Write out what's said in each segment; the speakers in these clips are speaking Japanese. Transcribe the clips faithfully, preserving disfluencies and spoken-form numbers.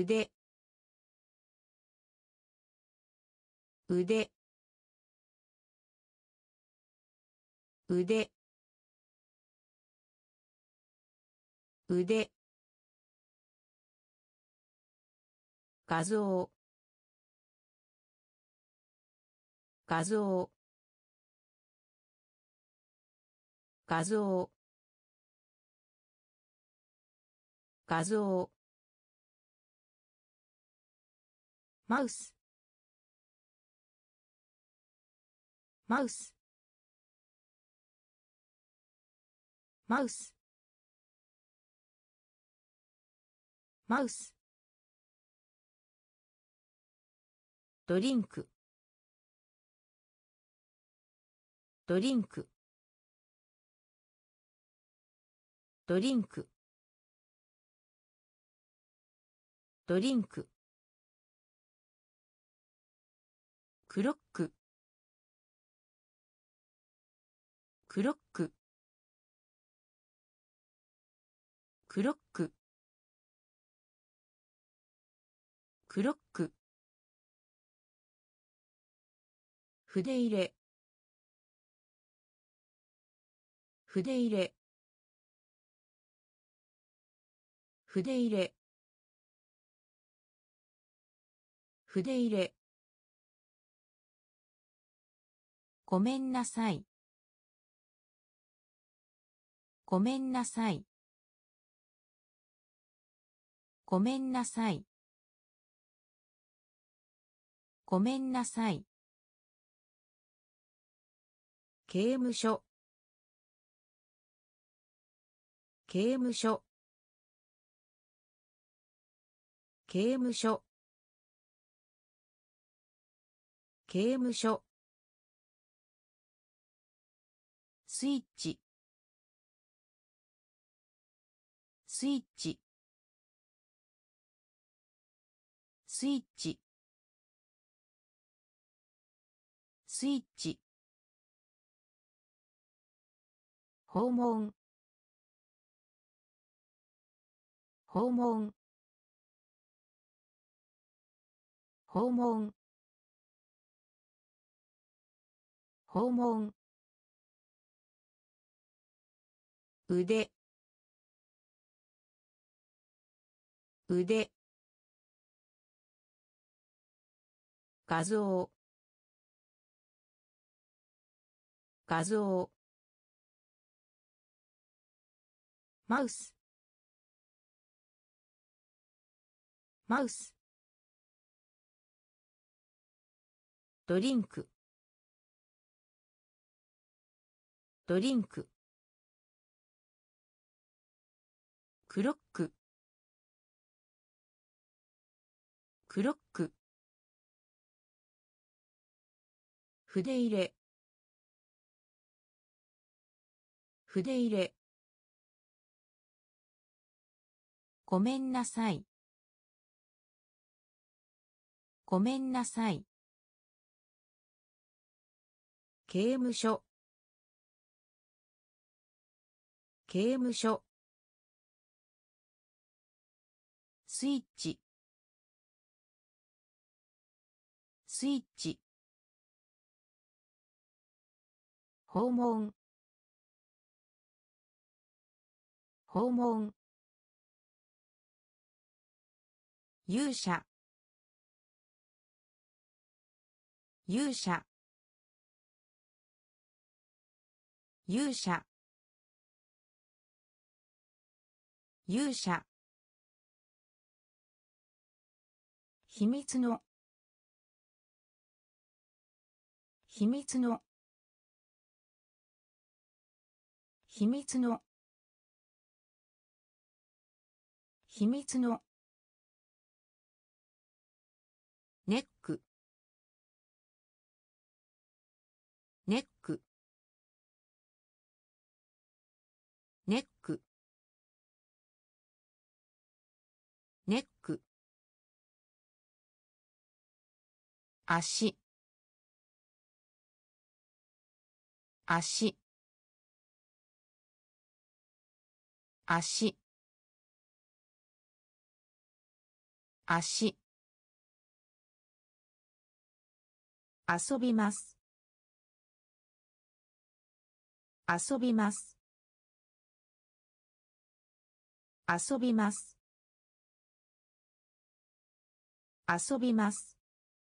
腕腕腕腕画像画像画像画像マウスマウスマウスマウスドリンクドリンクドリンクドリンククロッククロッククロッククロック筆入れ筆入れ筆入れ筆入れごめんなさいごめんなさいごめんなさいごめんなさい刑務所刑務所刑務所刑務所スイッチスイッチスイッチスイッチ訪問訪問訪問訪問腕腕画像画像マウスマウスドリンクドリンククロッククロック筆入れ筆入れごめんなさいごめんなさい刑務所刑務所スイッチスイッチ訪問訪問勇者勇者勇者勇者秘密の秘密の秘密の秘密のネックネックネックネック足足足足遊びます遊びます遊びます遊びます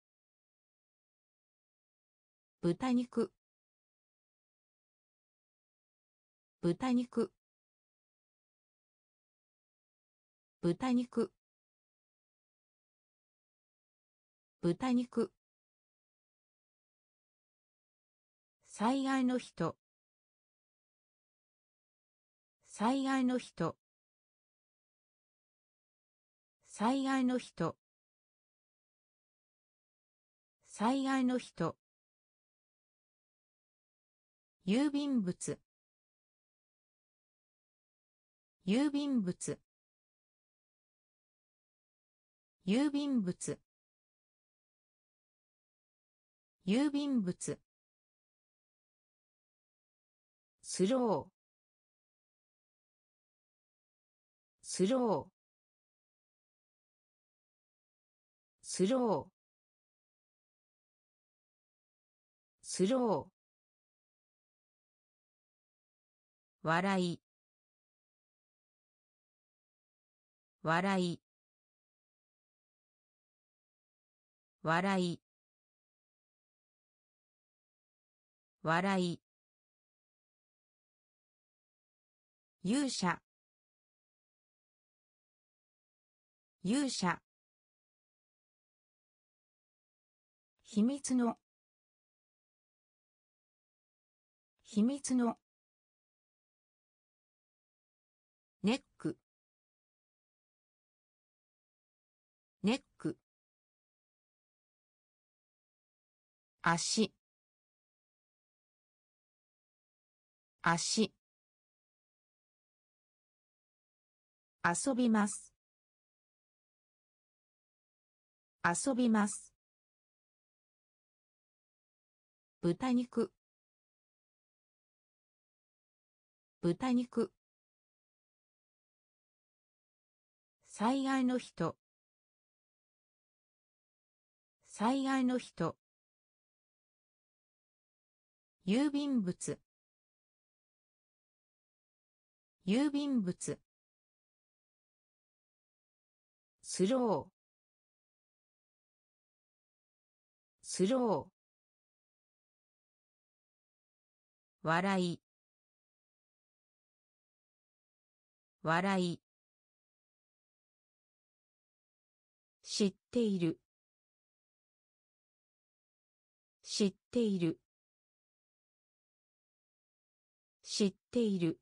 豚肉豚肉豚肉豚肉災害の人災害の人災害の人災害の人郵便物郵便物郵便物郵便物スロースロースロースロー笑い笑い笑い笑い勇者勇者秘密の秘密のネックネック足足遊びます遊びます豚肉豚肉災害の人災害の人郵便物郵便物スロースロー笑い笑い知っている知っている知っている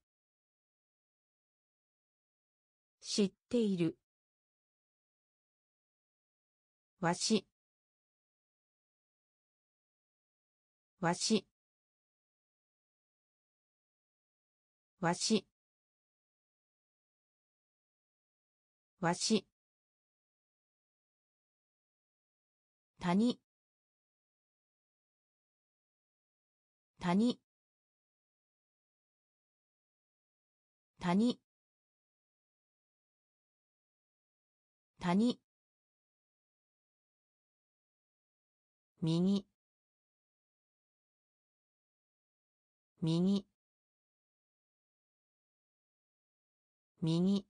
知っているわしわしわしわし谷谷谷谷右右右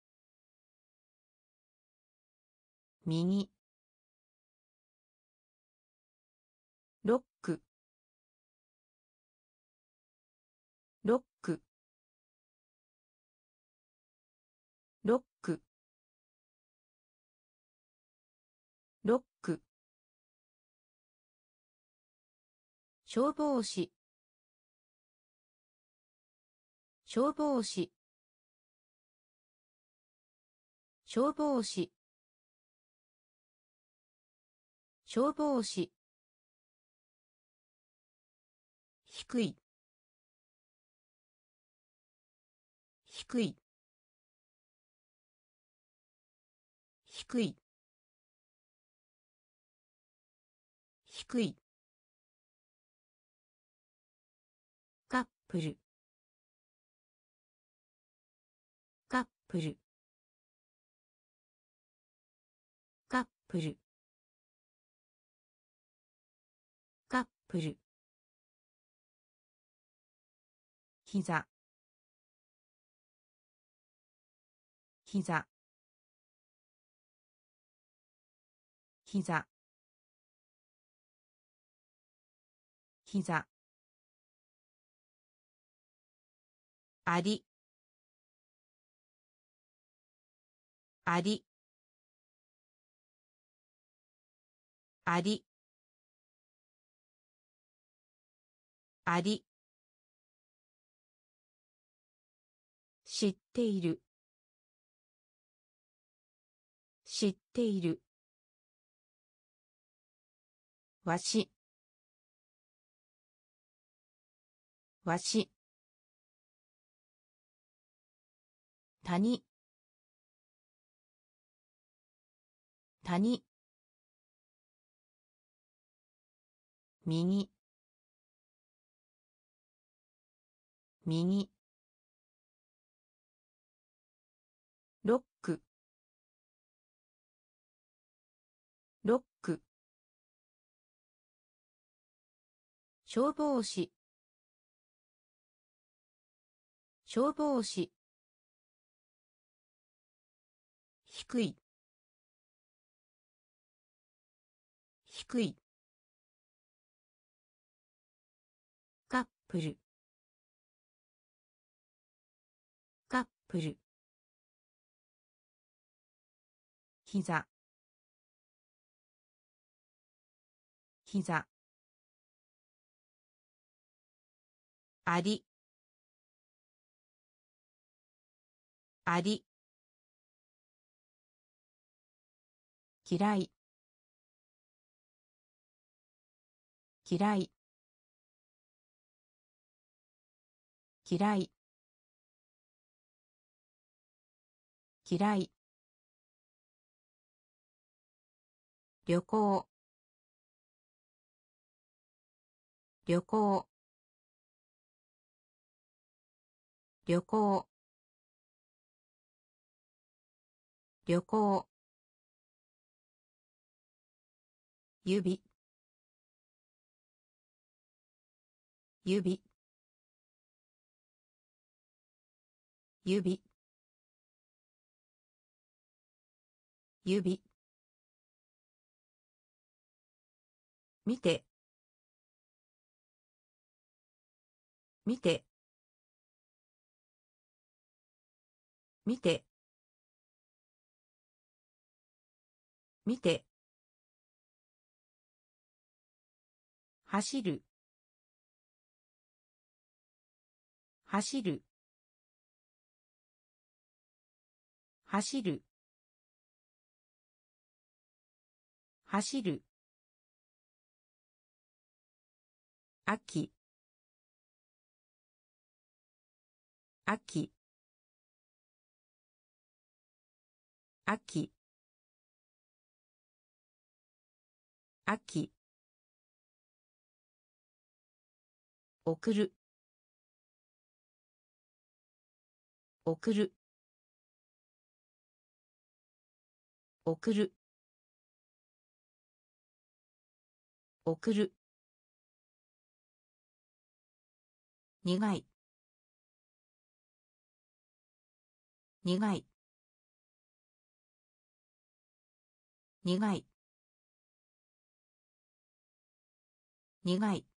右ロックロックロックロック消防士消防士消防士消防士低い低い低い低いカップルカップルプルカップル膝膝膝膝ありありありあり知っている知っているわしわし谷谷右右ロックロック消防士消防士低い低いカップルカップル膝膝ありあり嫌い嫌い嫌い嫌い旅行旅行旅行旅行指指指指見て見て見て見て走る走る走る走る秋秋秋秋送る送る送る送る苦い苦い苦い苦い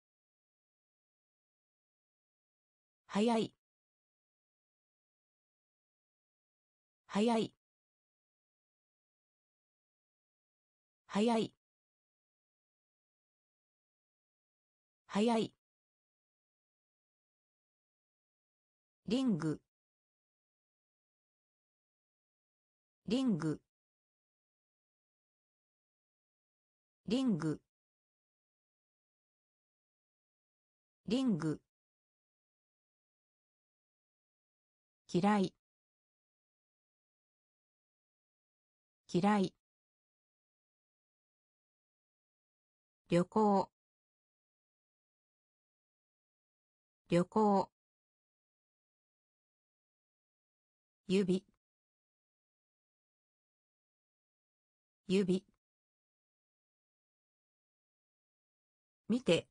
早い早い早い早いリングリングリングリング嫌い嫌い旅行旅行指指見て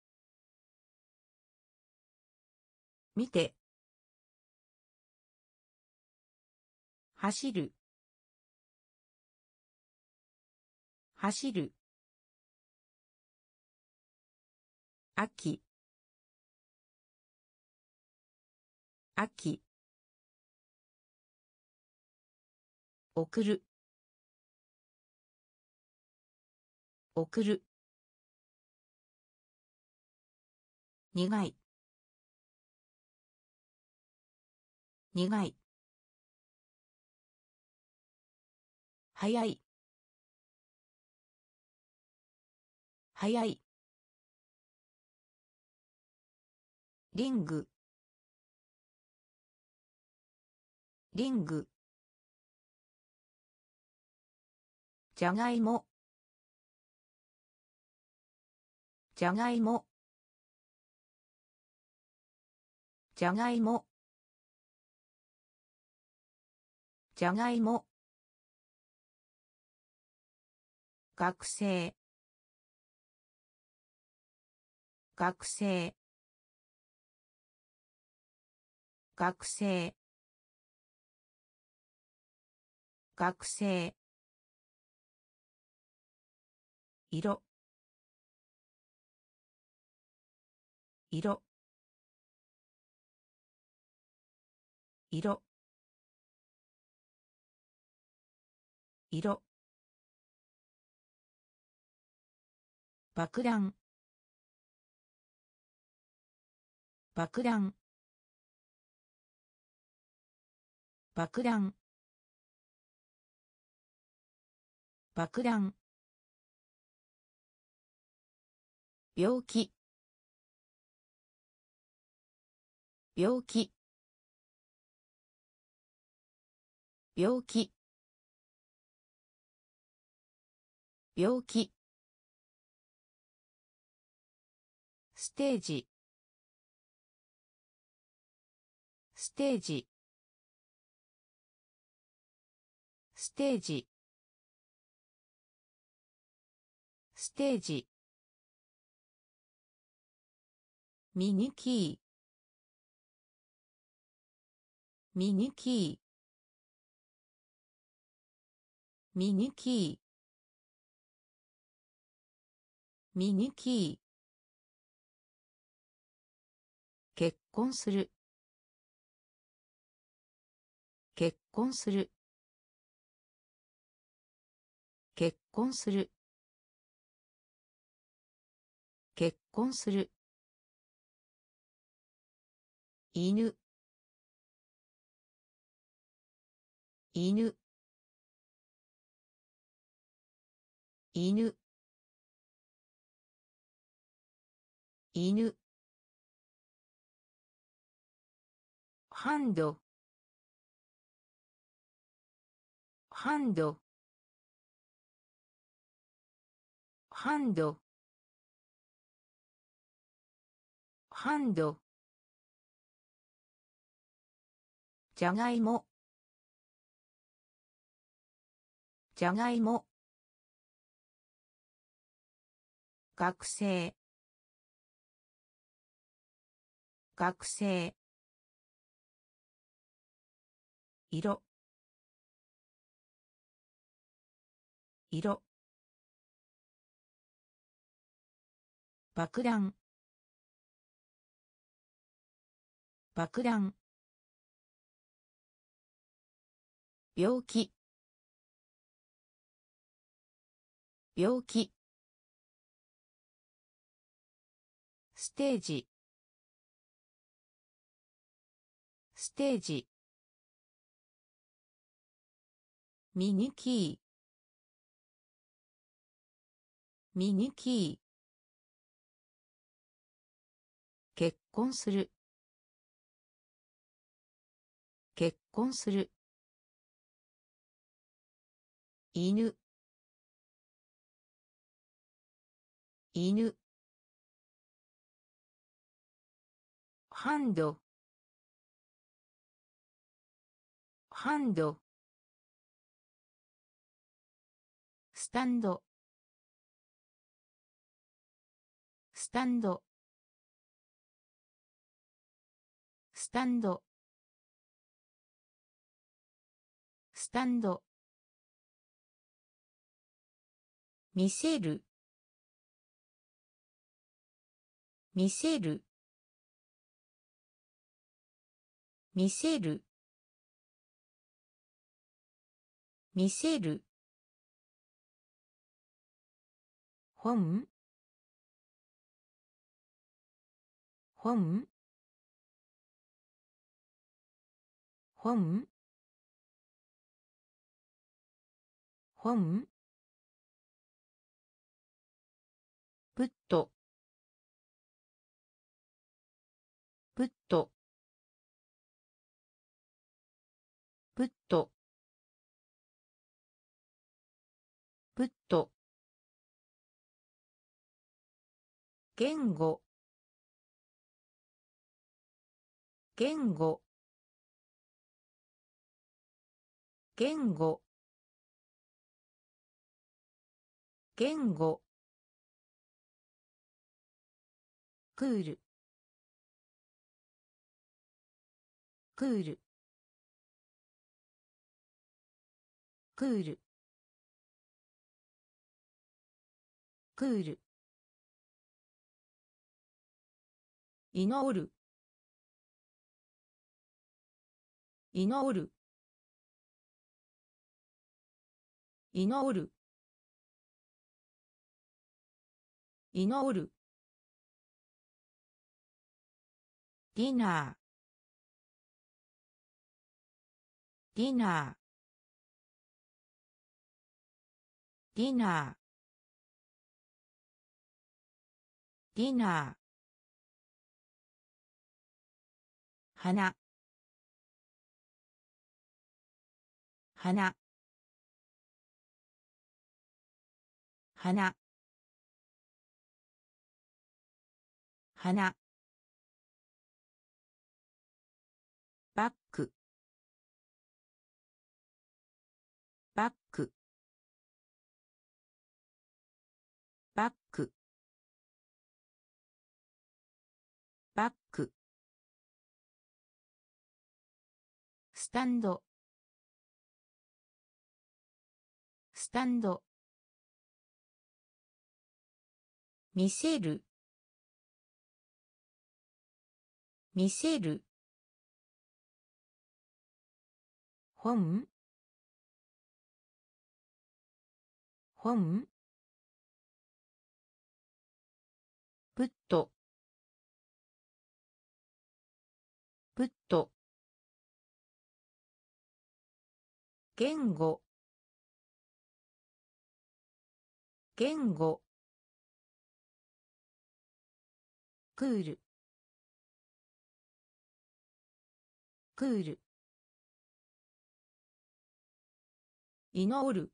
見て走る走る秋秋送る送る苦い苦い早い早いリングリングじゃがいもじゃがいもじゃがいもじゃがいも学生学生学生学生色色色色爆弾爆弾爆弾爆弾病気病気病気病気ステージステージステージステージミニキーミニキーミニキーミニキー結婚する結婚する結婚する結婚する犬犬犬犬ハンドハンドハンドハンドじゃがいもじゃがいも学生学生色色爆弾爆弾病気病気ステージステージミニキーミニキー結婚する結婚する犬犬ハンドハンドスタンドスタンドスタンドスタンド見せる見せる見せる見せる本本本本プットプットプットプット言語言語言語言語クールクールクールクール祈る祈る祈る祈るディナーディナーディナーディナー花花花花バックバックバックバックスタンドスタンド見せる見せる本本プットプット言語言語クールクール祈る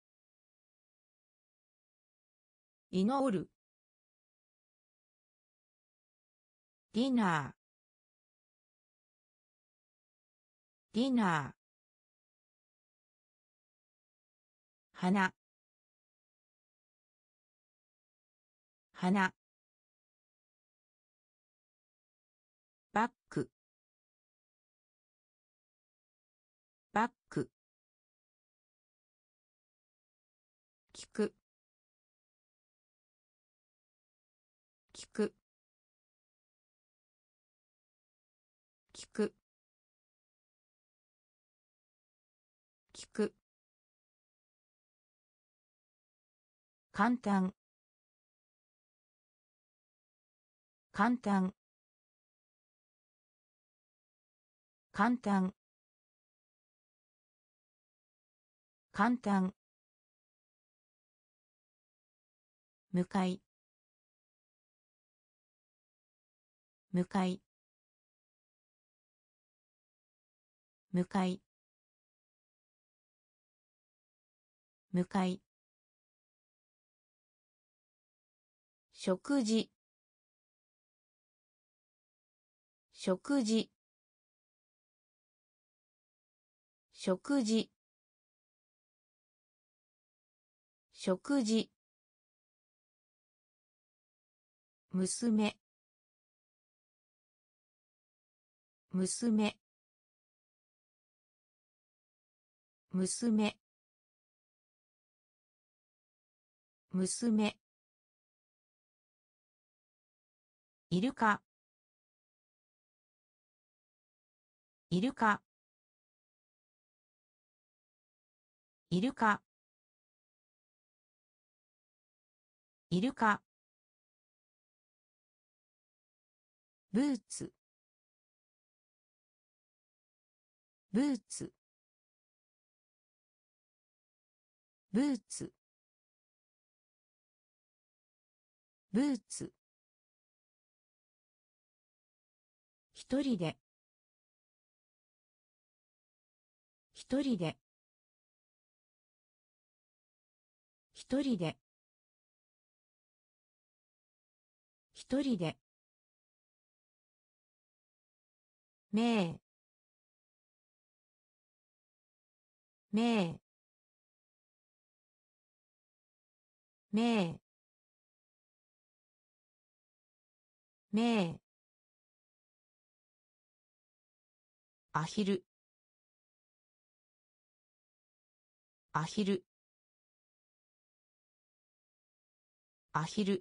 祈るディナーディナー花花バックバック聞く聞く聞く聞く簡単簡単簡単簡単向かい向かい向かい向かい食事食事食事食事娘娘娘娘イルカイルカイルカイルカブーツブーツブーツブーツ一人で一人で一人で一人でめいめいめいめいアヒルアヒルアヒル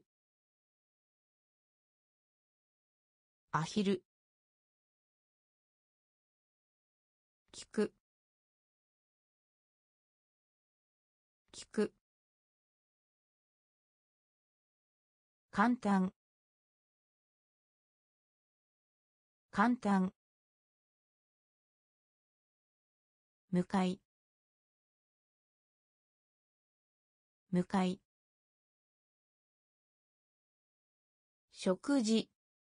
アヒル聞く聞く簡単簡単向かい向かい食事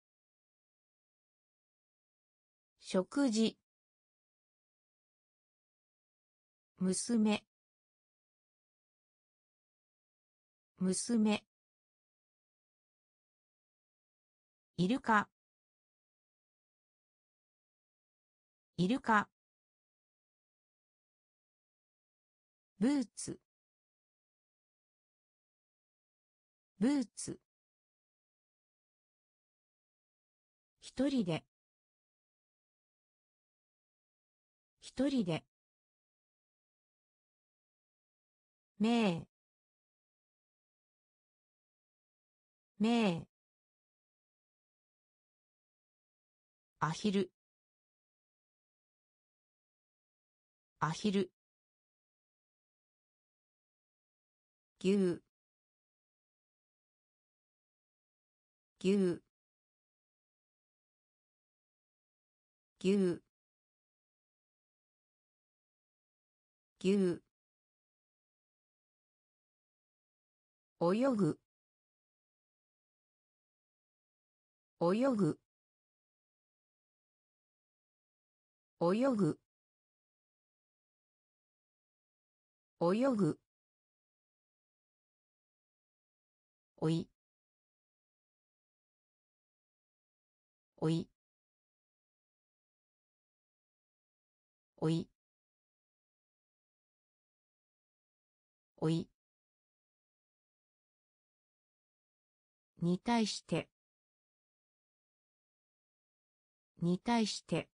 食事娘娘イルカイルカブーツブーツ一人で一人でめいめいアヒルアヒル牛牛牛牛泳ぐ泳ぐ泳ぐ泳ぐおいおいおいおいに対してに対して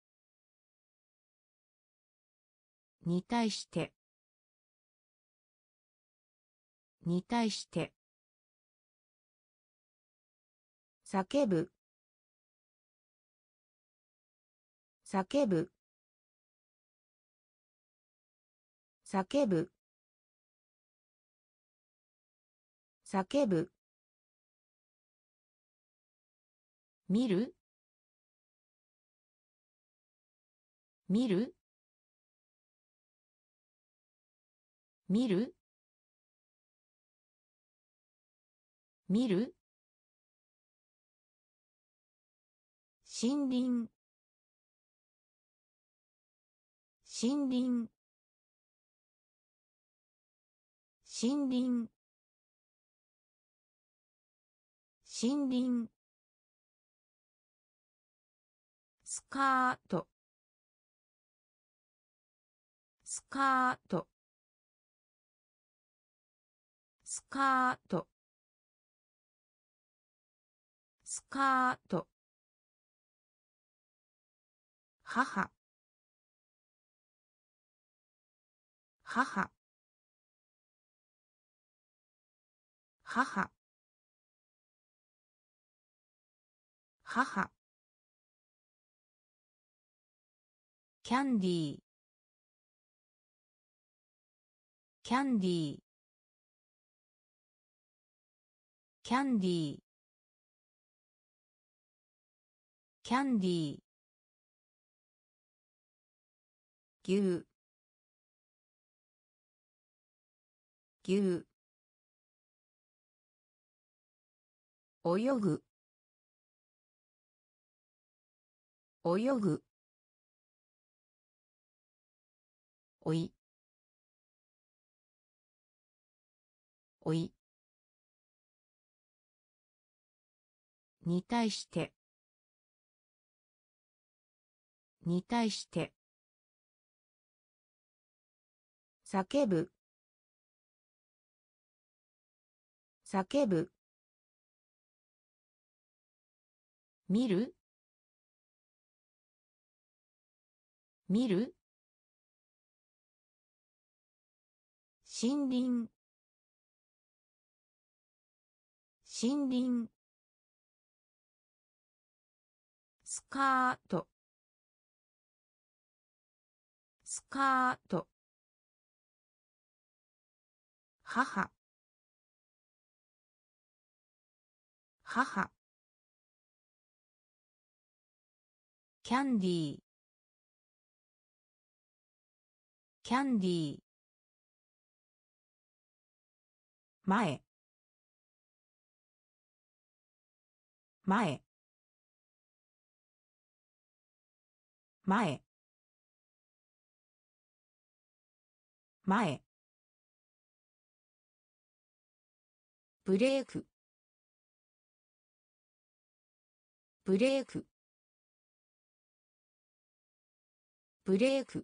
に対してに対して叫ぶ叫ぶ叫ぶ叫ぶ見る見る見る見る森林森林森林森林スカートスカートスカートスカート母母母母キャンディーキャンディーキャンディーキャンディー牛牛泳ぐ泳ぐおいおいに対してに対して叫ぶ叫ぶ見る見る森林森林スカートスカート母母キャンディーキャンディー前前前前ブレークブレークブレーク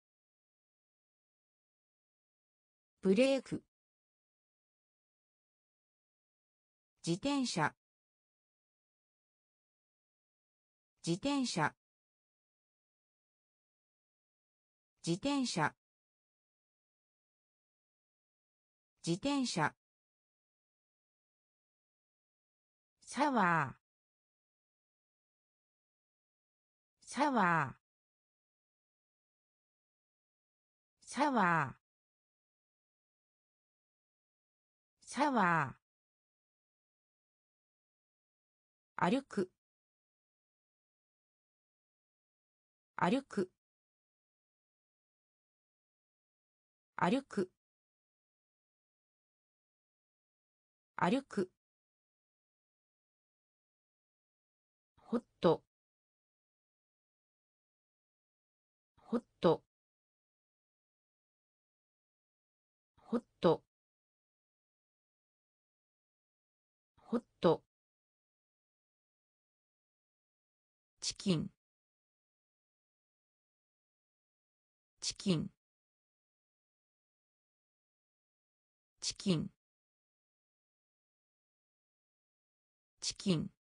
ブレーク自転車自転車自転車自転車シャワーシャワーシャワーシャワー歩く歩く歩く歩くホットホットホットホットチキンチキンチキンチキン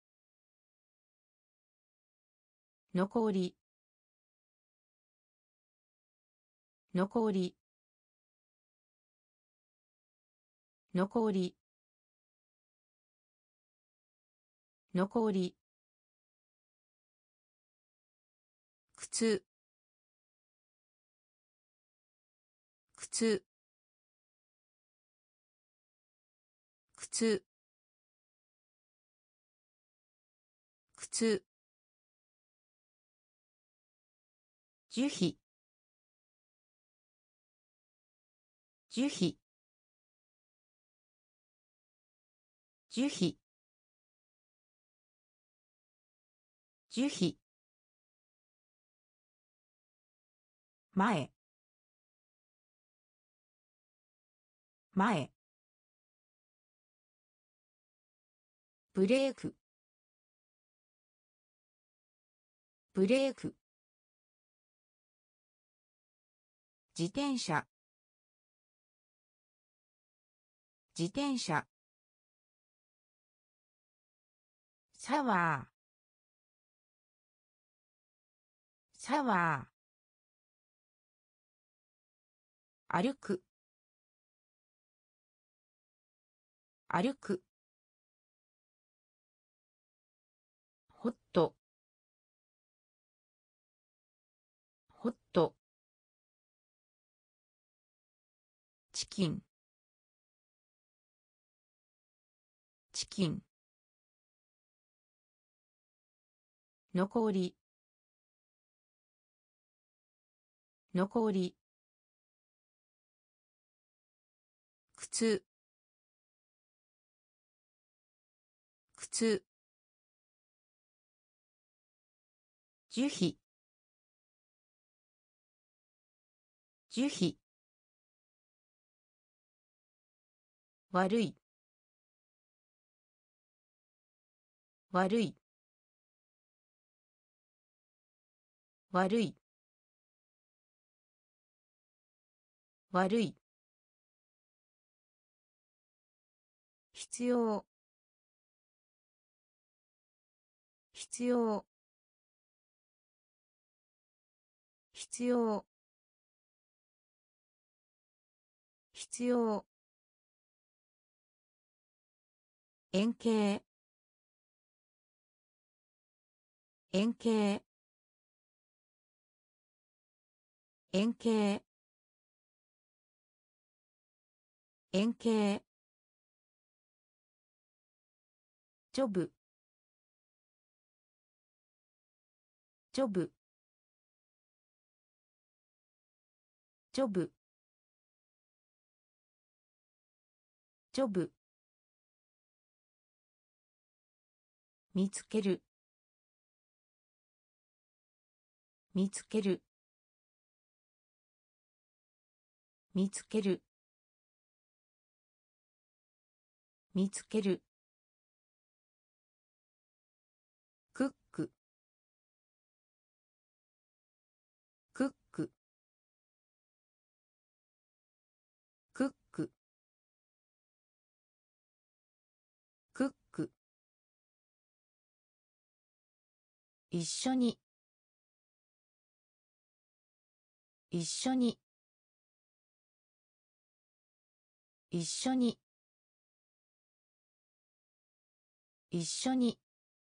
残り残り残り残り靴靴靴靴樹皮樹皮樹皮樹皮前前ブレークブレーク自転車自転車シャワーシャワー歩く歩くホットホットチキンチキン残り残り靴靴樹皮樹皮悪い悪い悪い悪い必要必要必要必要円形円形円形円形ジョブジョブジョブジョブ見つける見つける見つける見つけるクッククッククッククック一緒に一緒に一緒に一緒に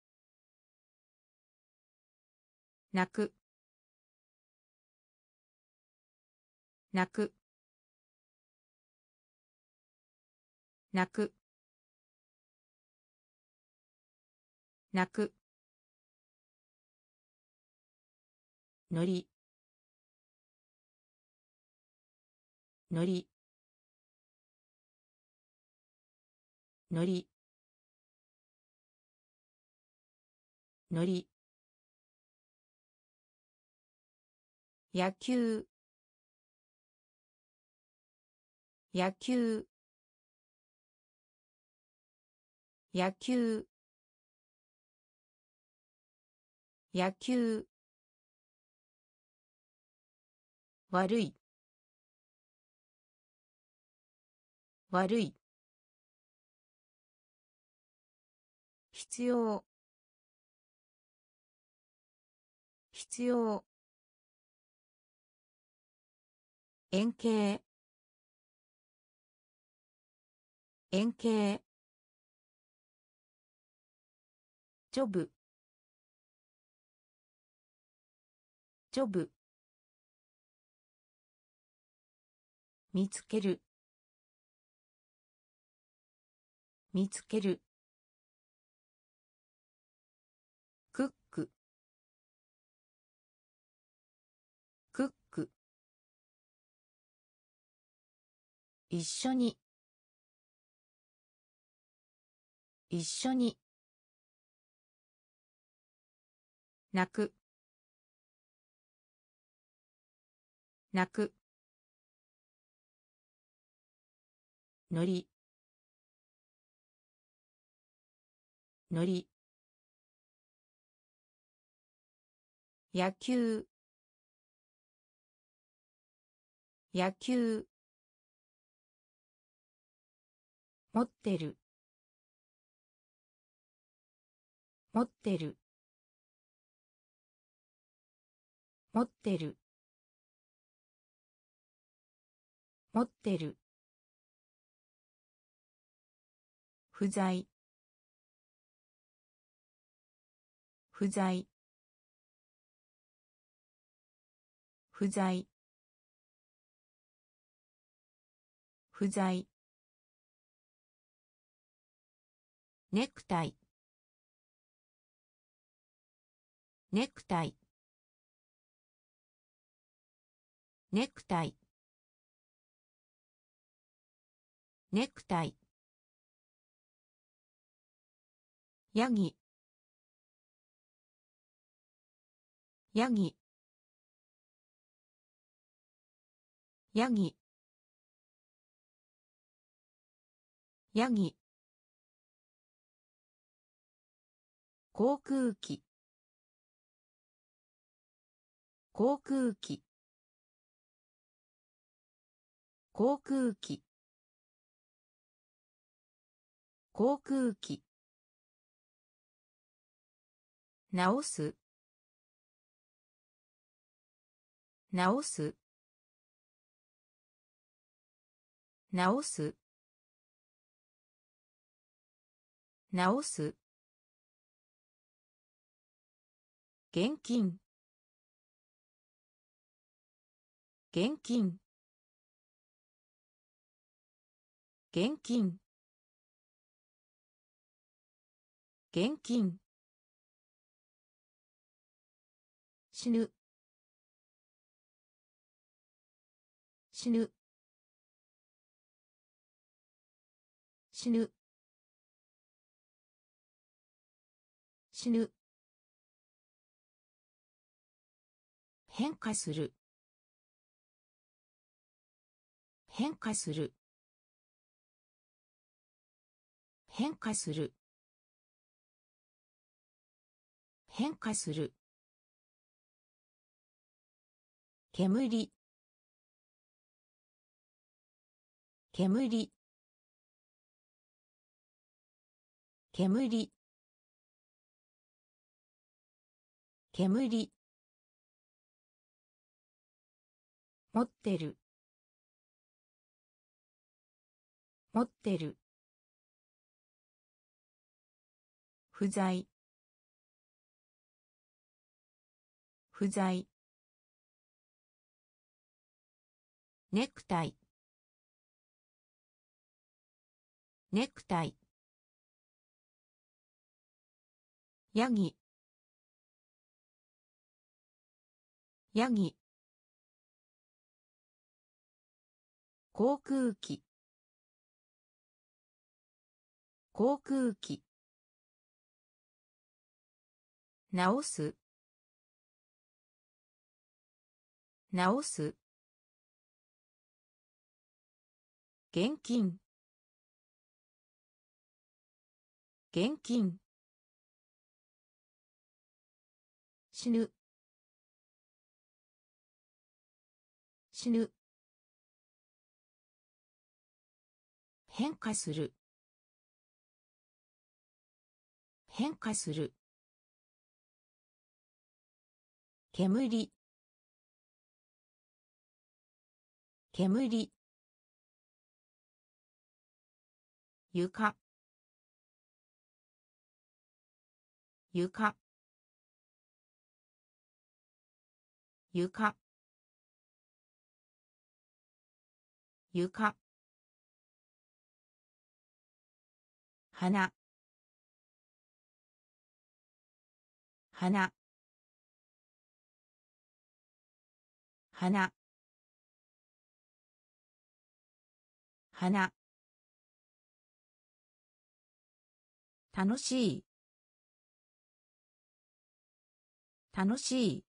泣く泣く泣く泣くのりのりのりのり野球野球野球野球悪い悪い必要必要円形円形ジョブジョブ見つける見つけるクッククック一緒に一緒に泣く泣くのりのり野球野球持ってる持ってる持ってる持ってる不在不在不在不在ネクタイネクタイネクタイネクタイヤギヤギヤギヤギ航空機航空機航空機航空機直す直す直す直す現金現金現金現金死ぬ死ぬ死ぬ死ぬ変化する変化する変化する変化する煙煙煙煙持ってる持ってる不在不在ネクタイネクタイヤギヤギ航空機航空機直す直す現金現金死ぬ死ぬ変化する変化する煙煙床床床床花花花花楽しい楽しい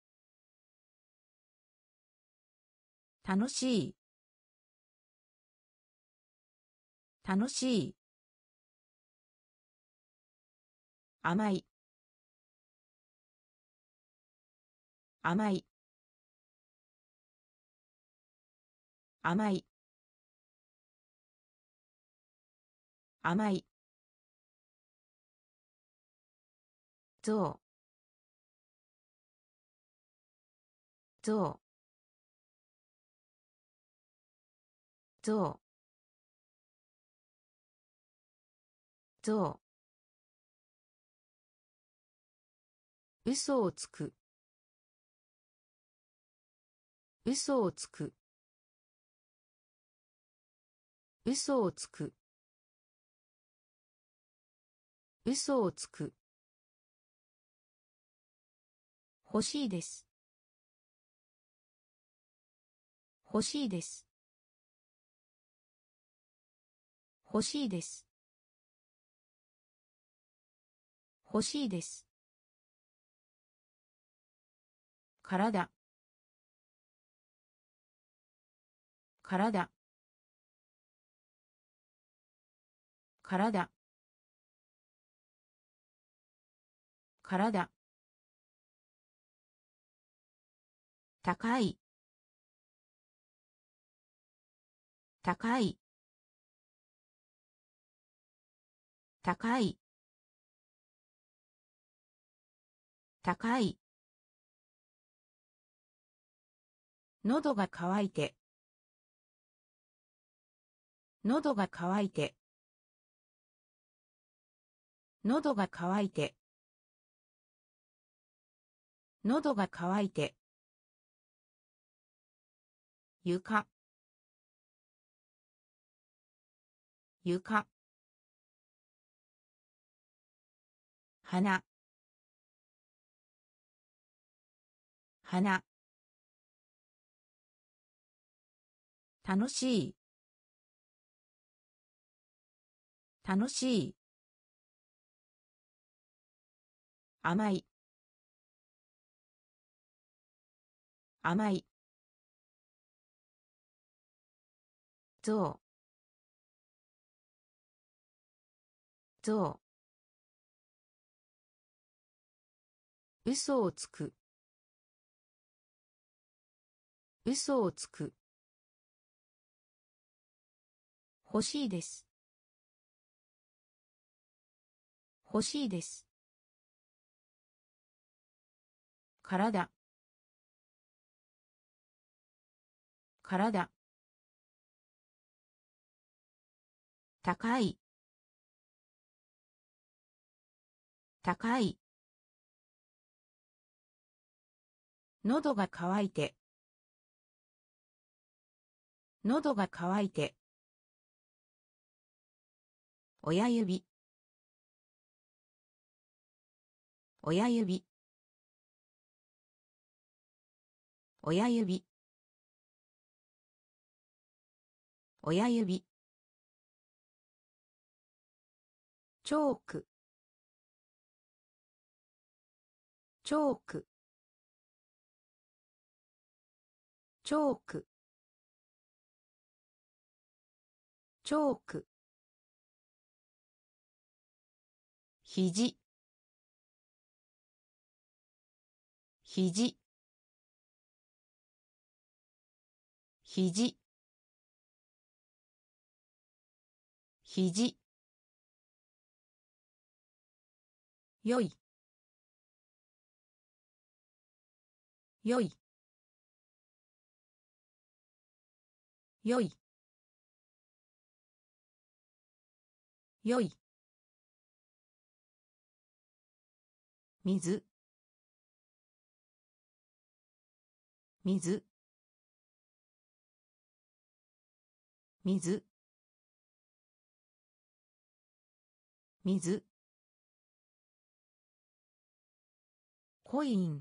楽しい楽しい甘い甘い甘い甘い、象、象、象、象、嘘をつく、嘘をつく、嘘をつく、嘘をつく、欲しいです、欲しいです、欲しいです、欲しいです、体、体、体、体、高い、高い、高い、高い、喉が渇いて、喉が渇いて、喉が渇いて、喉が渇いて、床、床、花、花、楽しい、楽しい、甘い、甘い、象、象、嘘をつく、嘘をつく、欲しいです、欲しいです、体、体、高い、高い、喉が渇いて、喉が渇いて、親指、親指、親指、親指、チョーク、チョーク、チョーク、チョーク、肘、肘、肘、肘、よい、よい、よい、よい、水、水、水、水、コイン、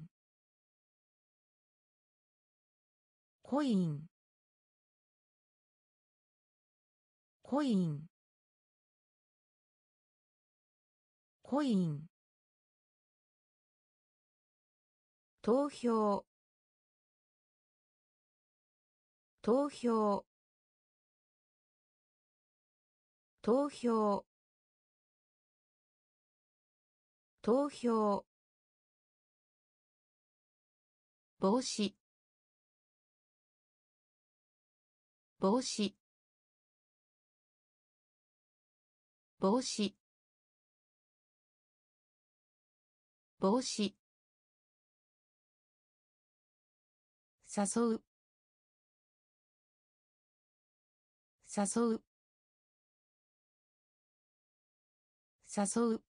コイン、コイン、コイン、投票、投票、投票、投票、帽子、帽子、 帽子帽子誘う誘う誘う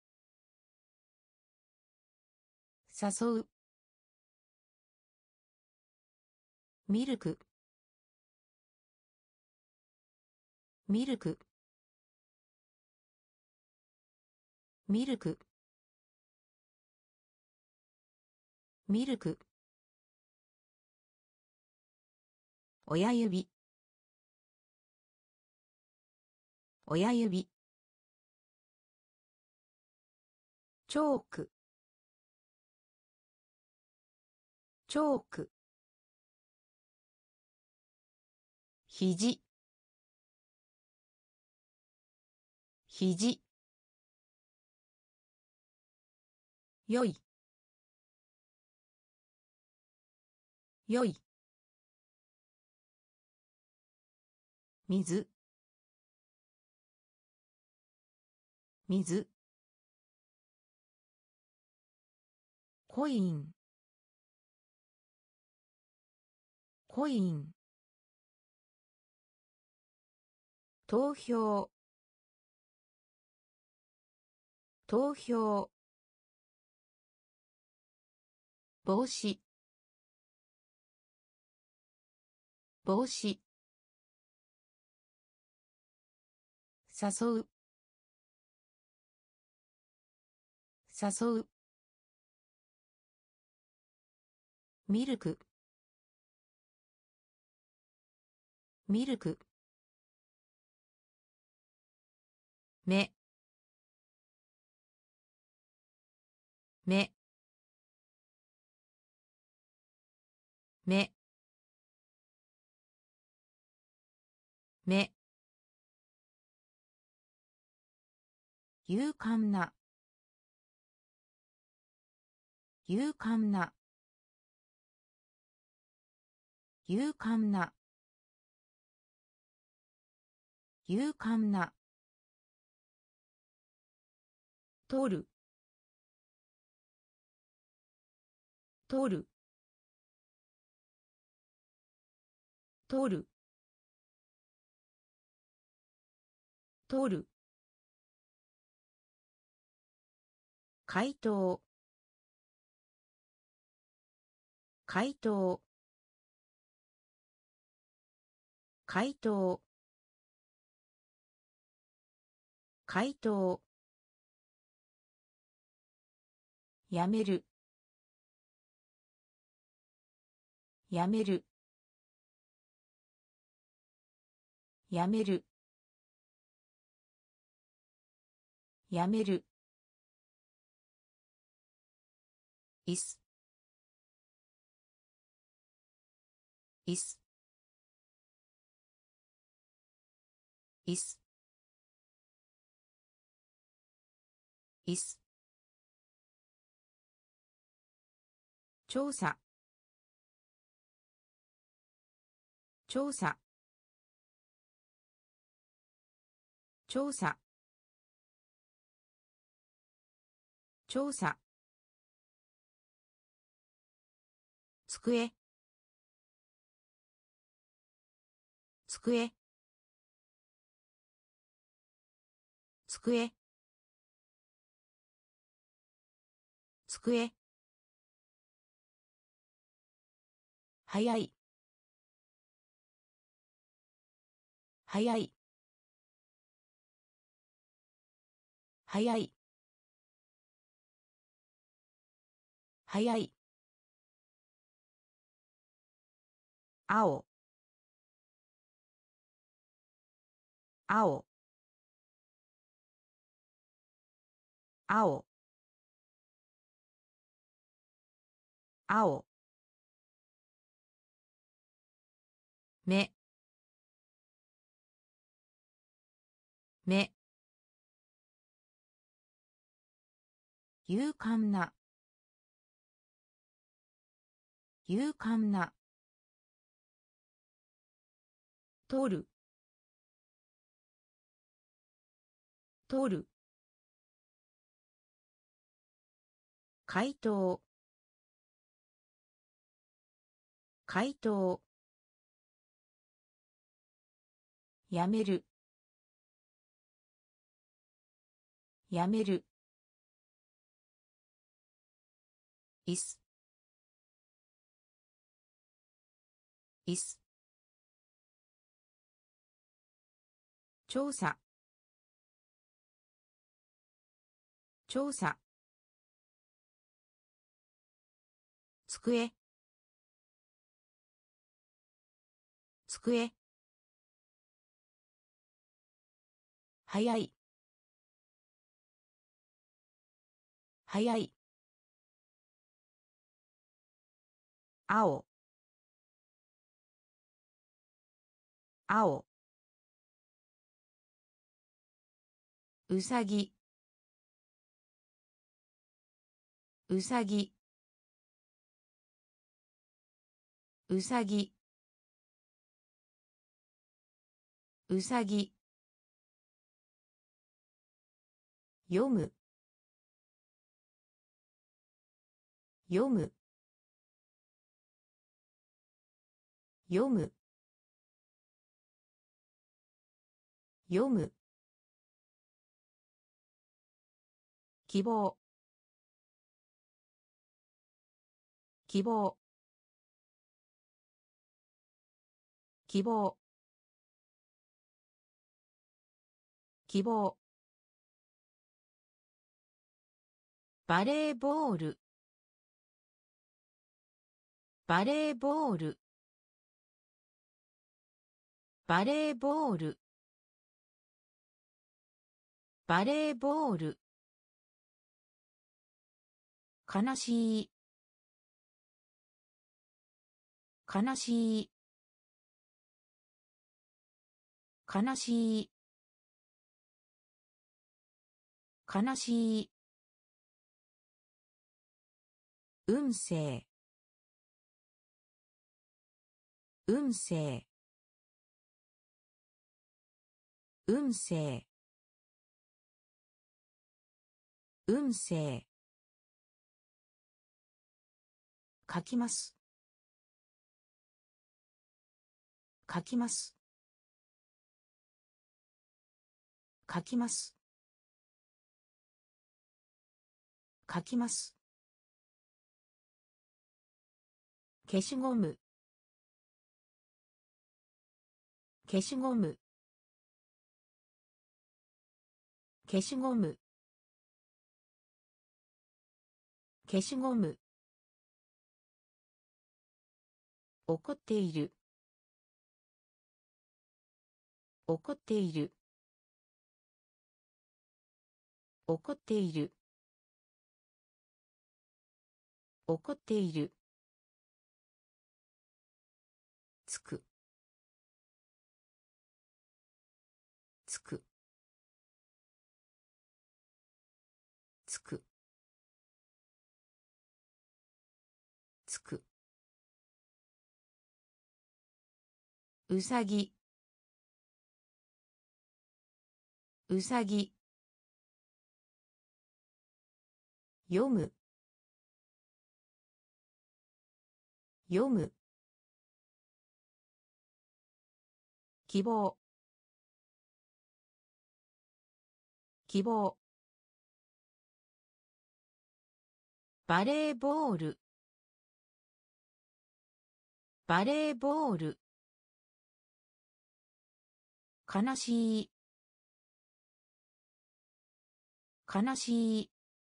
誘うミルクミルクミルクミルク親指親指チョークチョーク肘肘よいよい水水コインコイン投票投票帽子帽子誘う誘うミルクミルク目目目目勇敢な勇敢な勇敢な勇敢な取る取る取る取る回答回答回答回答やめるやめるやめるやめるいすいすいすいす調査調査調査調査机机机机早い早い早い早い青青青青目目勇敢な勇敢な取る取る回答回答やめるやめるいすいす調査調査机机早い早い青青うさぎうさぎうさぎうさぎ読む読む読む読む希望希望希望希望バレーボールバレーボールバレーボールバレーボール悲しい悲しい悲しい悲しい運勢運勢運勢運勢書きます書きます書きます書きます消しゴム消しゴム消しゴム消しゴム怒っている怒っている怒っている怒っているつくつくつくつくうさぎうさぎ読む読む希望希望バレーボールバレーボール悲しい悲しい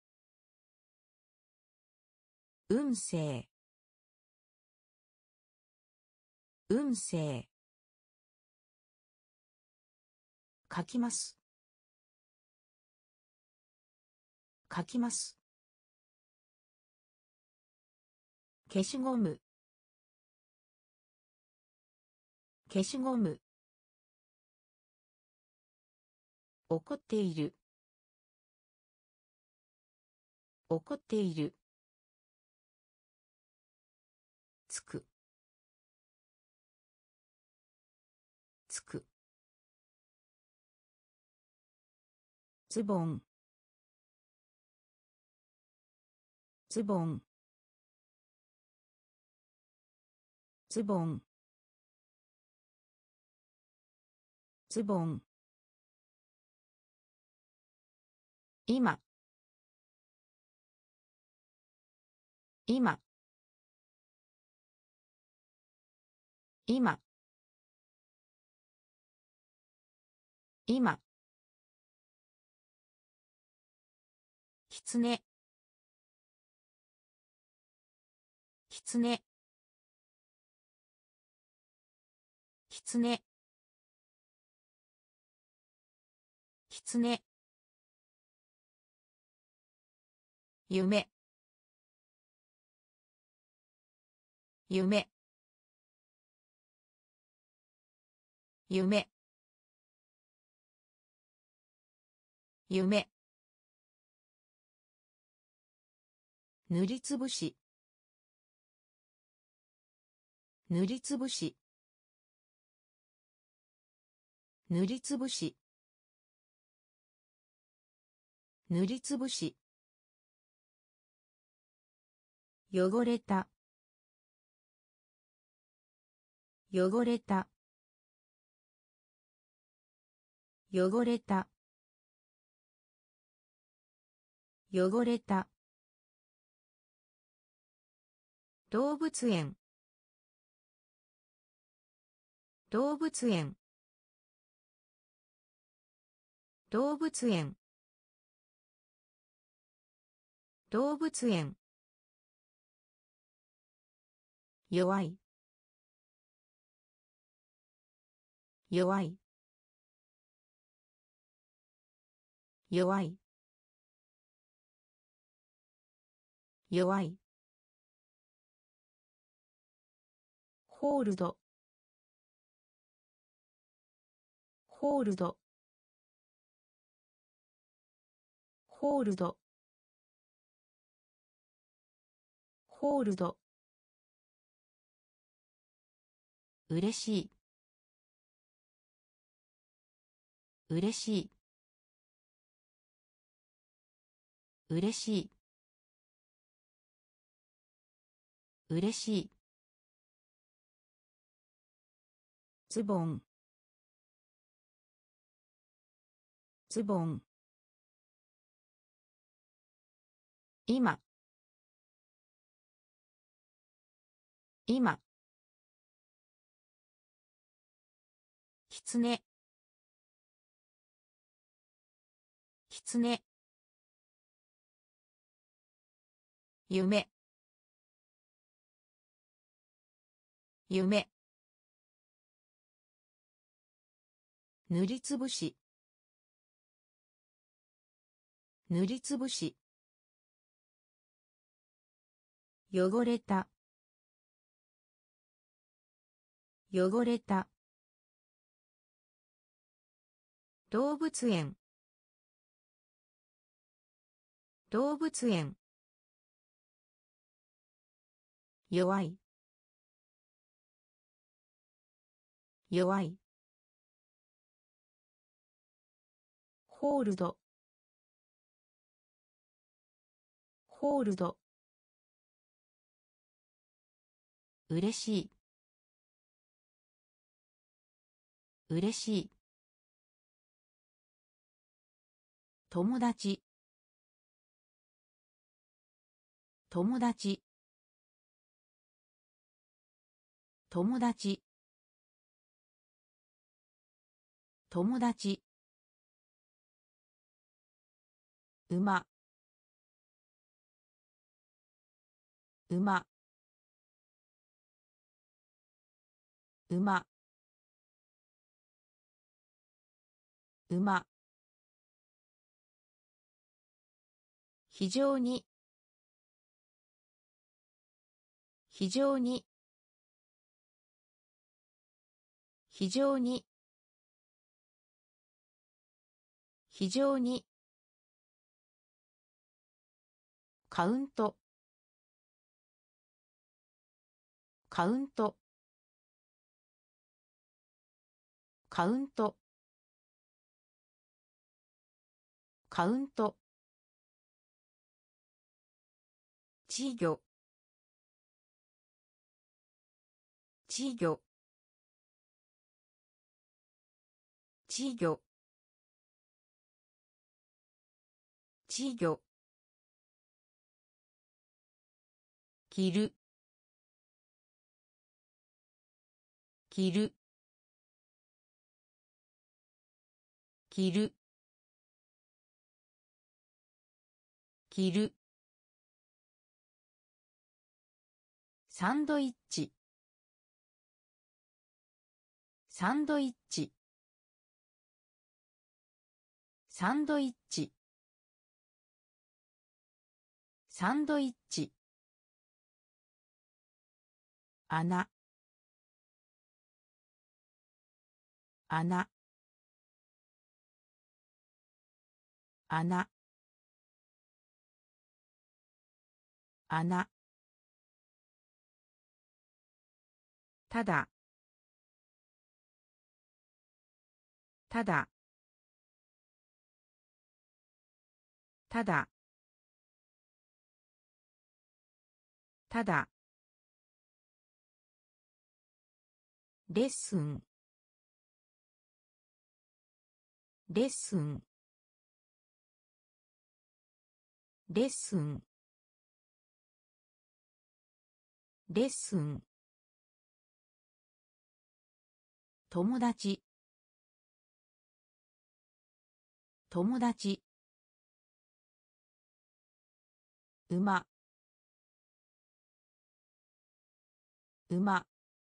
運勢運勢書きます書きます消しゴム消しゴム怒っている怒っているつくつくズボンズボンズボンズボン今今今今きつねきつねきつねきつね夢夢夢夢塗りつぶし塗りつぶし塗りつぶし塗りつぶし汚れた汚れた汚れた汚れた動物園動物園動物園動物園弱い弱い弱い弱いホールドホールドホールドホールドうれしい、うれしい、うれしい、うれしい。ズボン、ズボン。今、今。きつね、きつね。夢、夢。塗りつぶし、塗りつぶし。汚れた、汚れた。動物園、動物園。弱い、弱い。ホールド、ホールド。うれしい、うれしい。友達、友達、友達、友達。馬、馬、馬、馬。非常に、非常に、非常に、非常に。カウント、カウント、カウント、 カウント、稚魚、稚魚、稚魚、稚魚、着る、着る、着る、着る、サンドイッチ、サンドイッチ、サンドイッチ、サンドイッチ、穴、穴、穴、穴、ただ、ただ、ただ、ただ、レッスン、レッスン、レッスン、レッスン、友達、友達、馬、馬、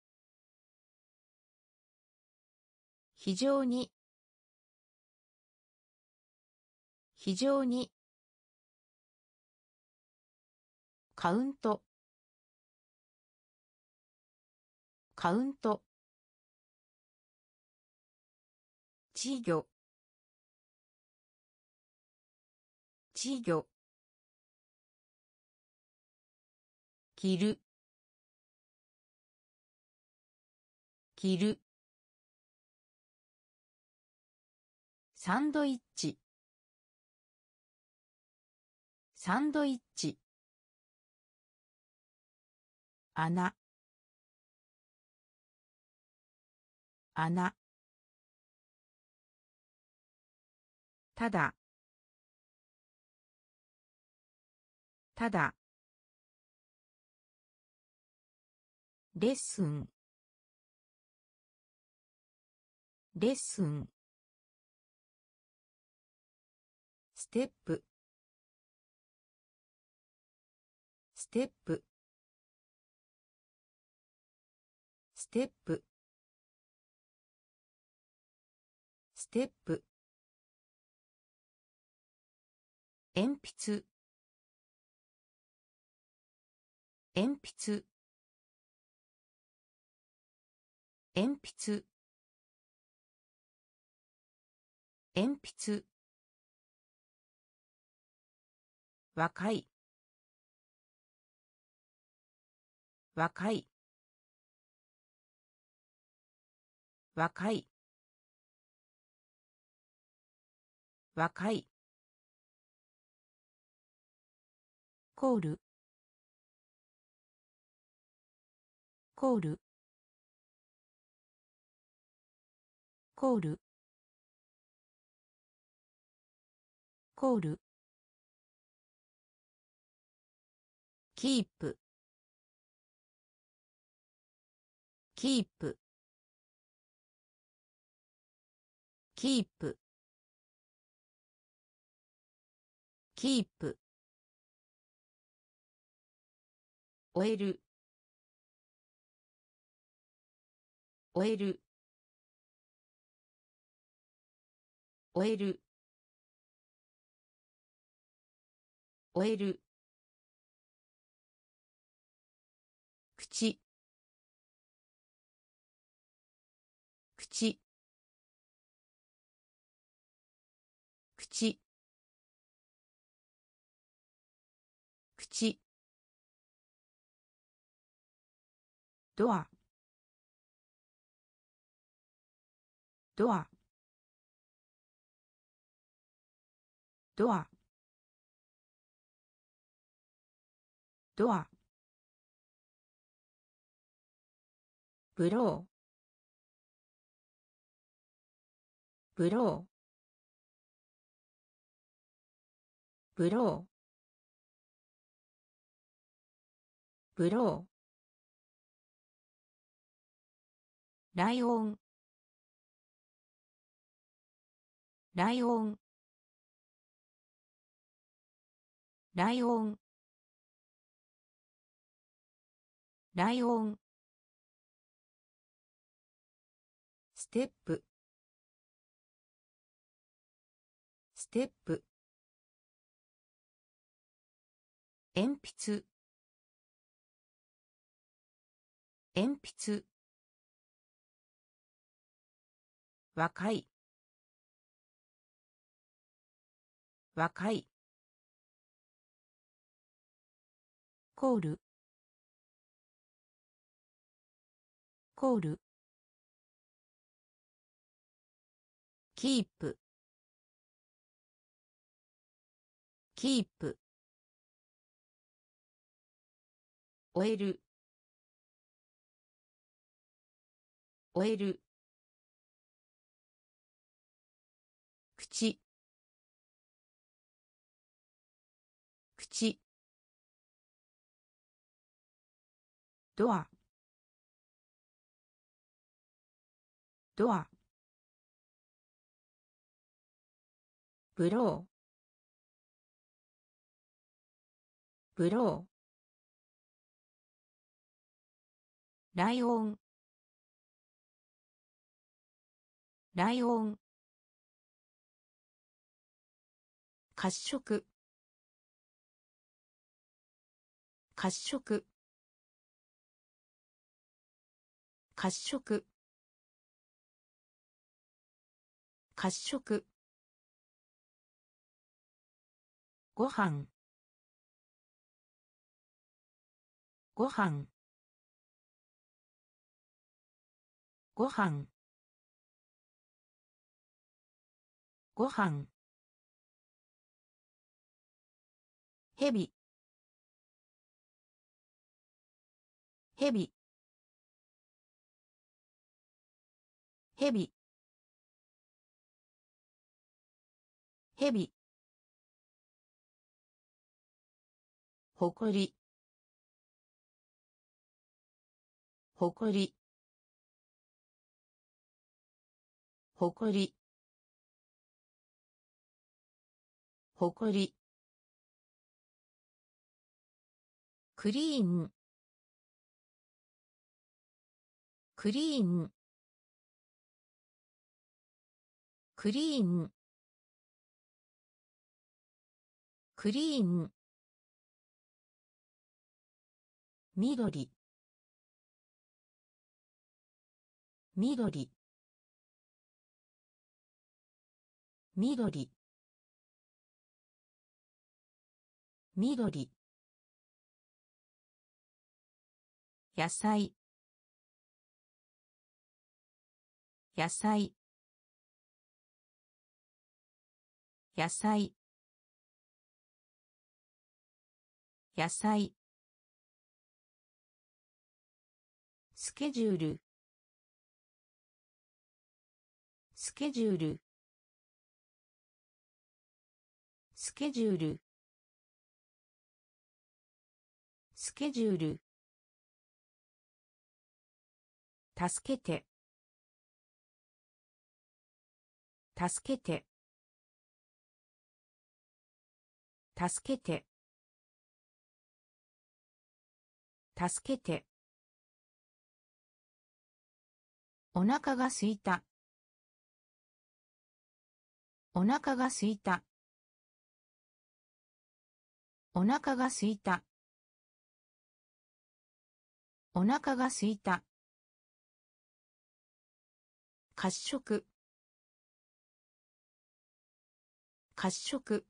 非常に、非常に、カウント、カウント、稚魚、稚魚、着る、着る、サンドイッチ、サンドイッチ、穴、穴、ただ、ただ、レッスン、レッスン、ステップ、ステップ、ステップ、ステップ、鉛筆、鉛筆、鉛筆、鉛筆、若い、若い、若い、若い、コール、コール、コール、コール、キープ、キープ、キープ、キープ、終える、終える、終える、終える、口、口、口、口、ドア、ドア、 ドアドアブローブローブローブローライオンライオンライオンライオンステップステップ鉛筆鉛筆若い若いコールコールキープキープ終える終える口口ドアドアブローブローライオンライオン褐色褐色褐色褐色ご飯ご飯ご飯ご飯ヘビヘビヘビヘビほこりほこりほこりほこりクリーンクリーンクリーンクリーン緑緑緑緑野菜野菜野菜野菜スケジュールスケジュールスケジュールスケジュール助けて助けて助けて助けてお腹がすいたお腹がすいたお腹がすいたお腹がすいた褐色褐色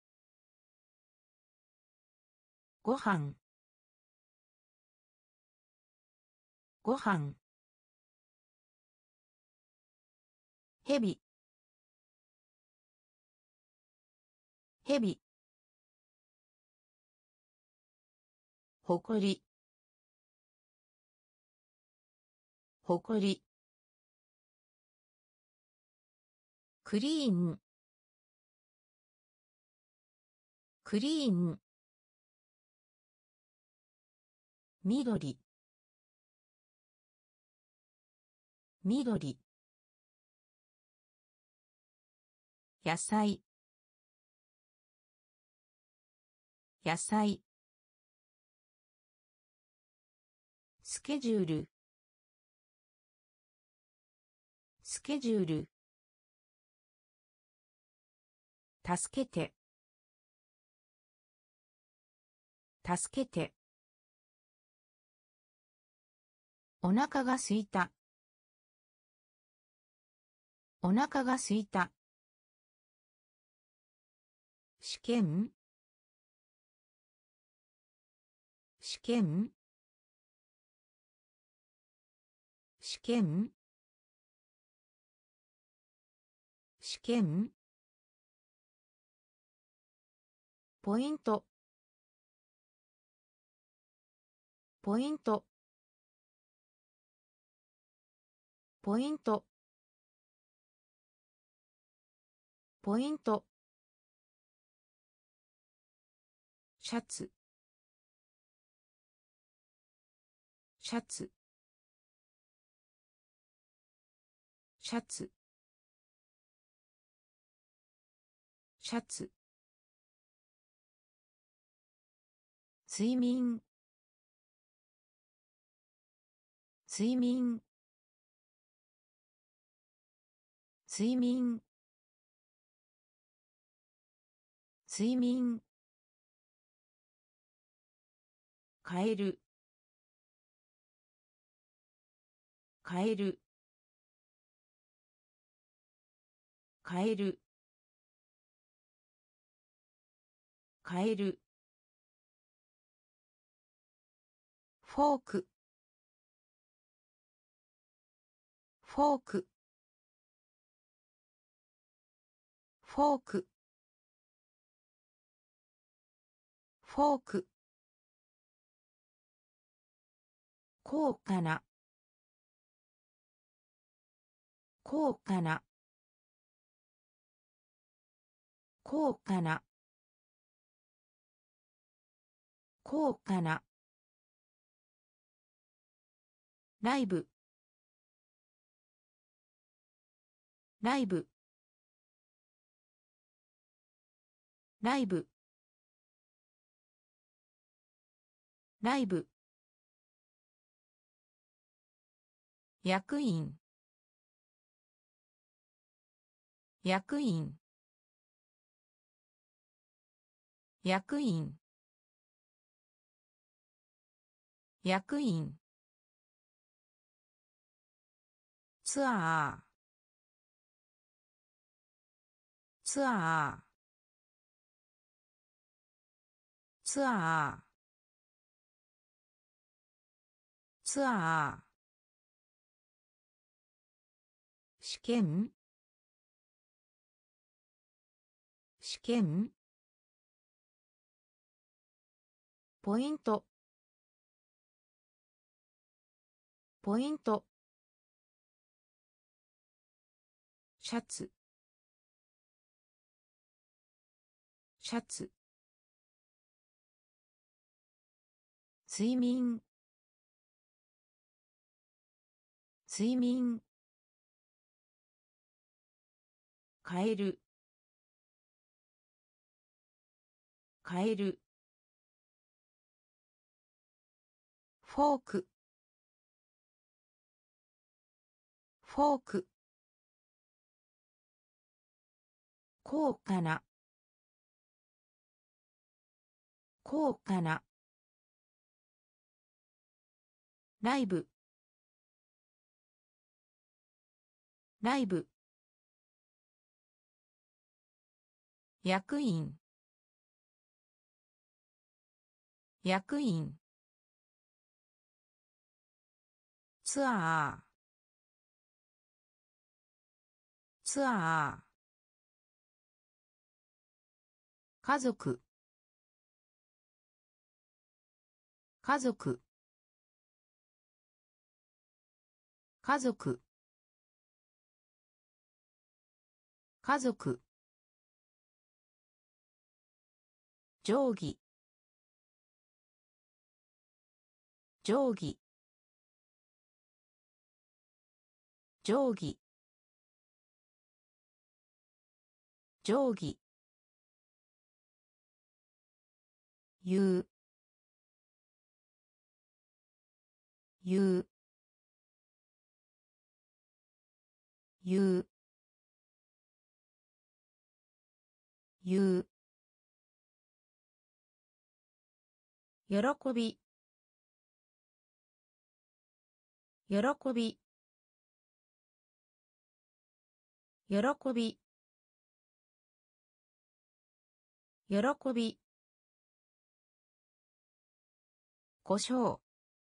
ご飯ご飯ヘビヘビ、ほこり、ほこり、クリーン、クリーン、緑、緑、野菜、野菜、スケジュール、スケジュール、助けて、助けて、お腹がすいた、お腹がすいた、試験、試験、試験、試験、ポイント、ポイント、ポイント、ポイント、シャツ、シャツ、シャツ、シャツ、睡眠、睡眠、睡眠、睡眠、カエル、カエル、カエル、カエル、フォーク、フォーク、フォーク、フォーク、高価な、高価な、高価な、高価な、ライブ、ライブ、ライブ、ライブ、役員、役員、役員、役員、ツアー、ツアー、ツアー、ツアー、試験、試験、ポイント、ポイント、シャツ、シャツ、睡眠、睡眠、カエル、カエル、フォーク、フォーク、高価な、高価な、ライブ、ライブ、役員、役員、ツアー、ツアー、 家族家族家族家族定規定規定規定規言う言う言う言う喜び喜び喜び喜び故障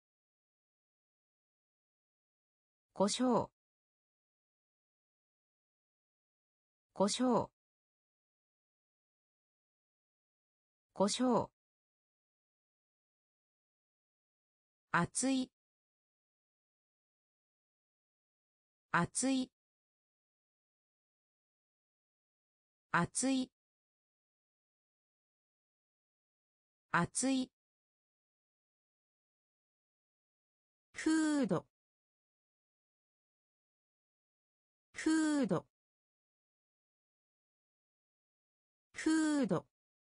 故障故障故障熱い熱い熱い熱いフードフードフード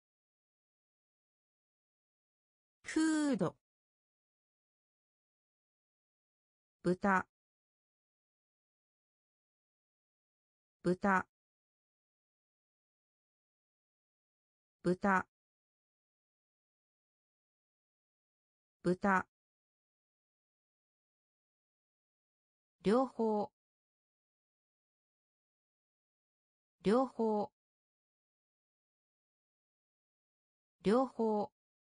フード豚豚豚豚両方両方両方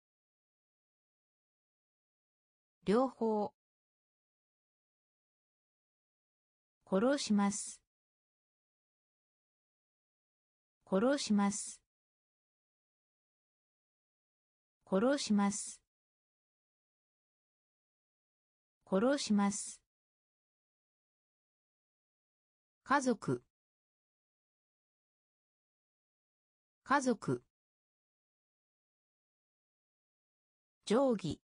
両方殺します殺します殺します殺します家族家族定規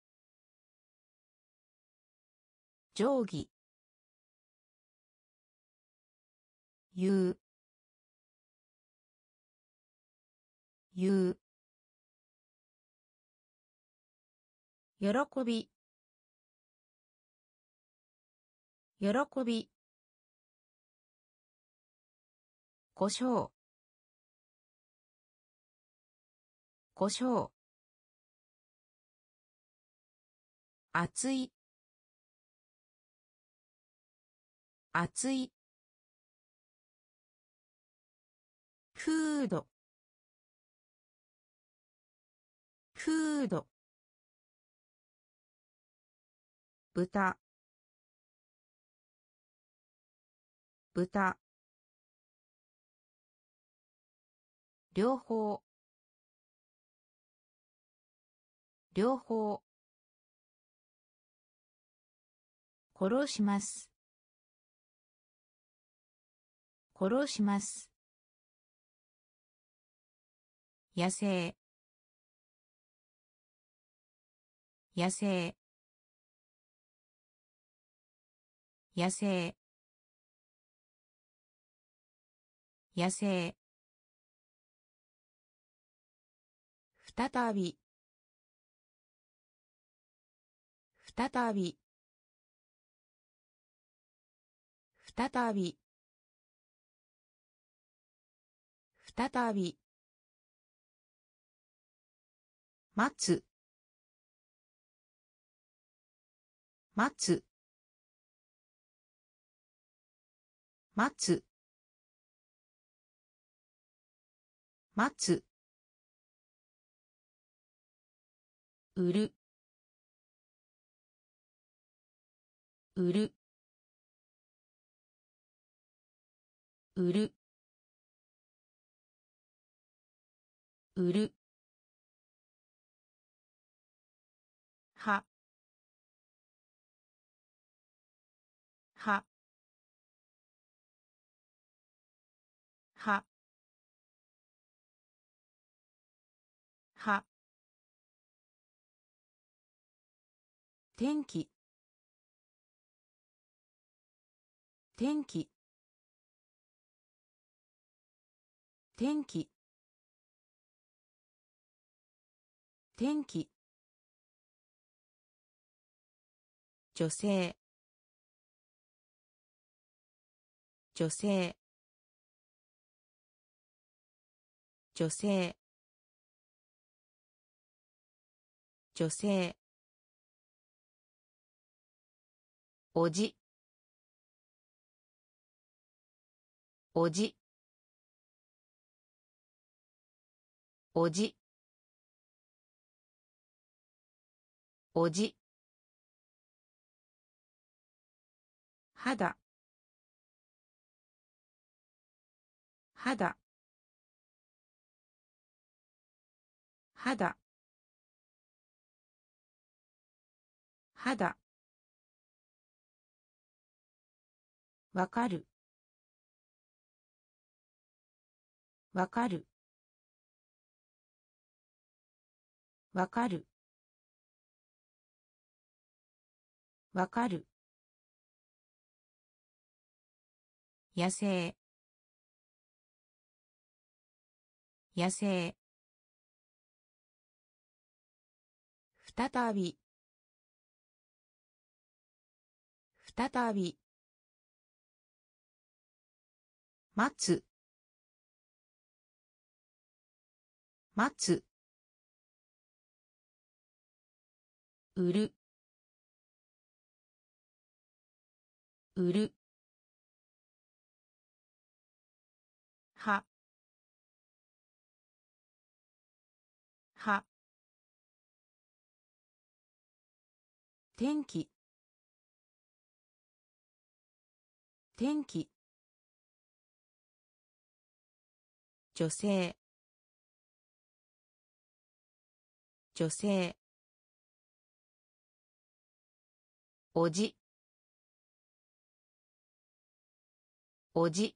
定規言う言う喜び喜び故障故障熱い熱いフードフード豚豚両方両方殺します殺します野生野生野生野生再び再び再び再び待つ待つ待つ待つ売る売る売る売るはははは天気天気天気天気女性女性女性女性おじおじおじおじ肌肌肌肌わかるわかるわかるわかる野生野生再び再び待つ待つ売る売るはは天気天気女性女性おじおじ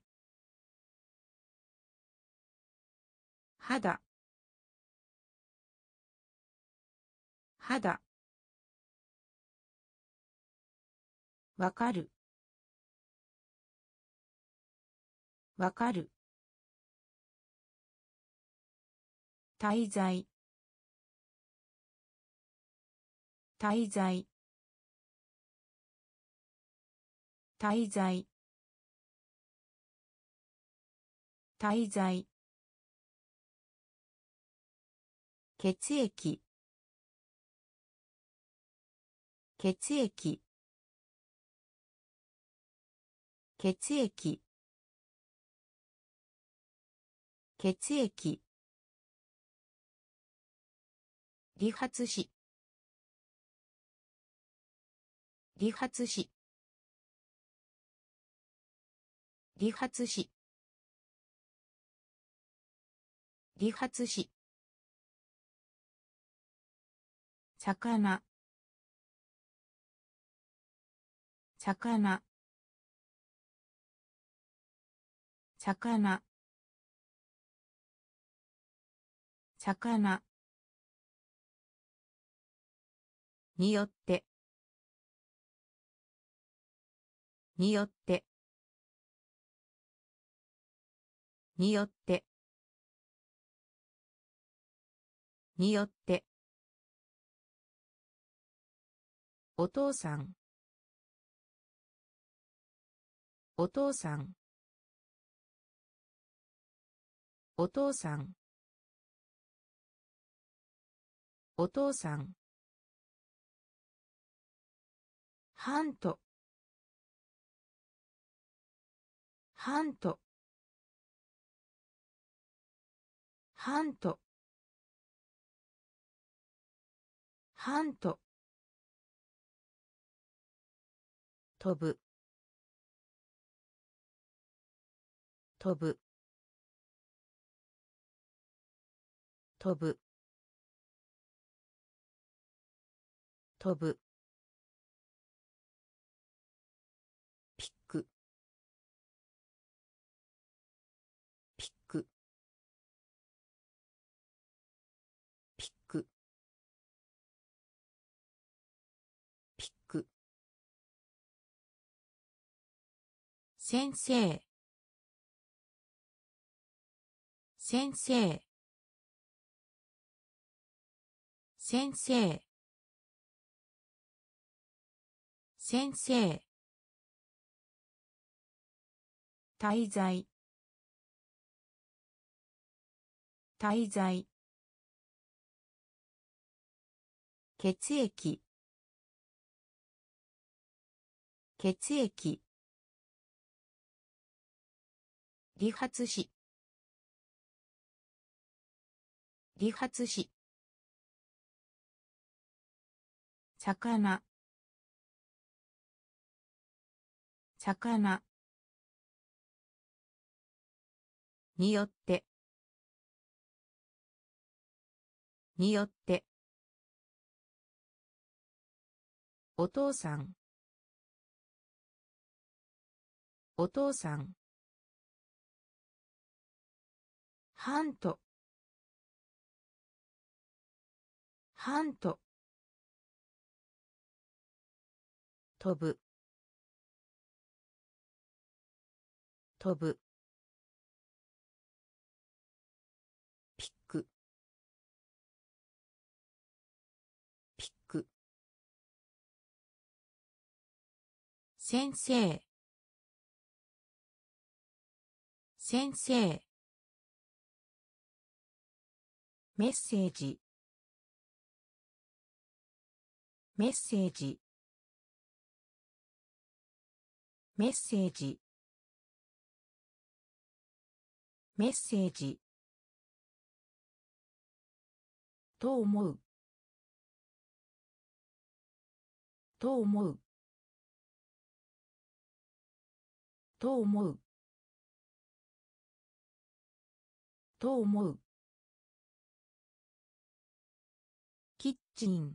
肌肌わかるわかる滞在滞在滞在滞在血液血液血液血液理髪師理髪師理髪師理髪師魚魚魚魚によってによってによってによってお父さんお父さんお父さんお父さんハントハントハントハント飛ぶ飛ぶ飛ぶ飛ぶピックピックピックピック先生先生先生先生滞在滞在血液血液理髪師理髪師魚魚によってによってお父さんお父さんハントハント飛ぶ飛ぶピックピック先生先生メッセージメッセージメッセージメッセージと思うと思うと思うと思うキッチン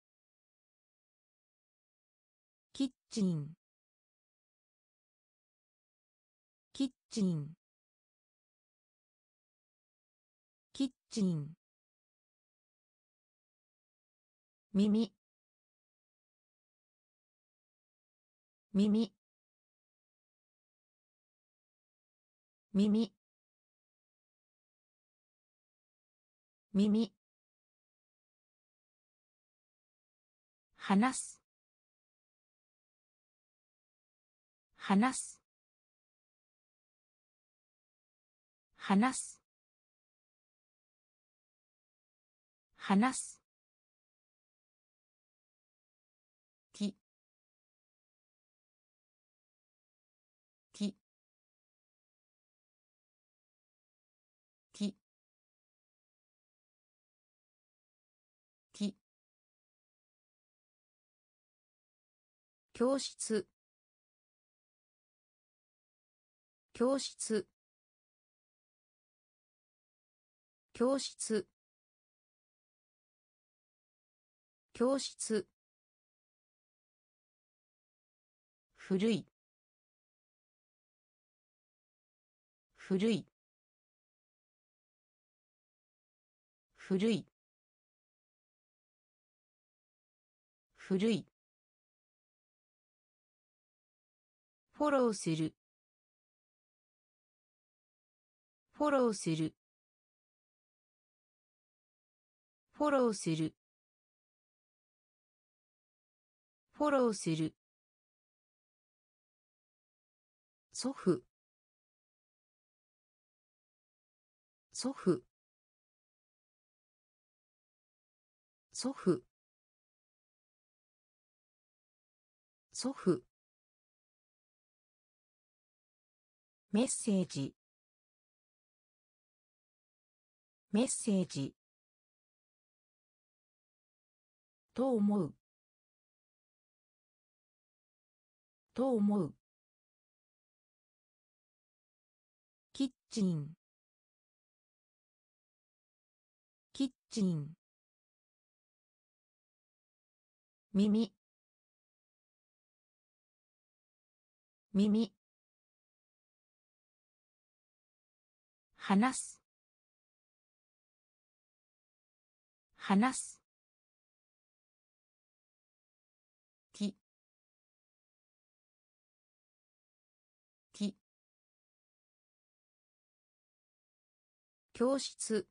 キッチンキッチンキッチン耳耳耳耳話す話す話す話すきききき教室教室教室教室古い古い古い古いフォローするフォローするフォローするフォローする祖父祖父祖父祖父メッセージメッセージと思うと思うキッチンジン耳耳話す話すきき教室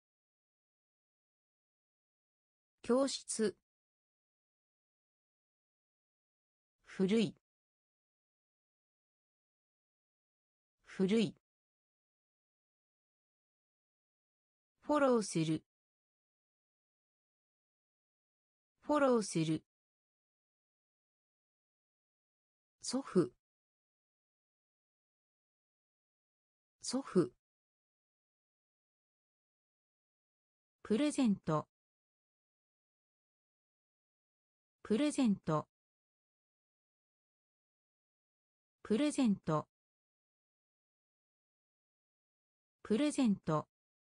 教室古い古いフォローするフォローする祖父祖父プレゼントプレゼントプレゼントプレゼント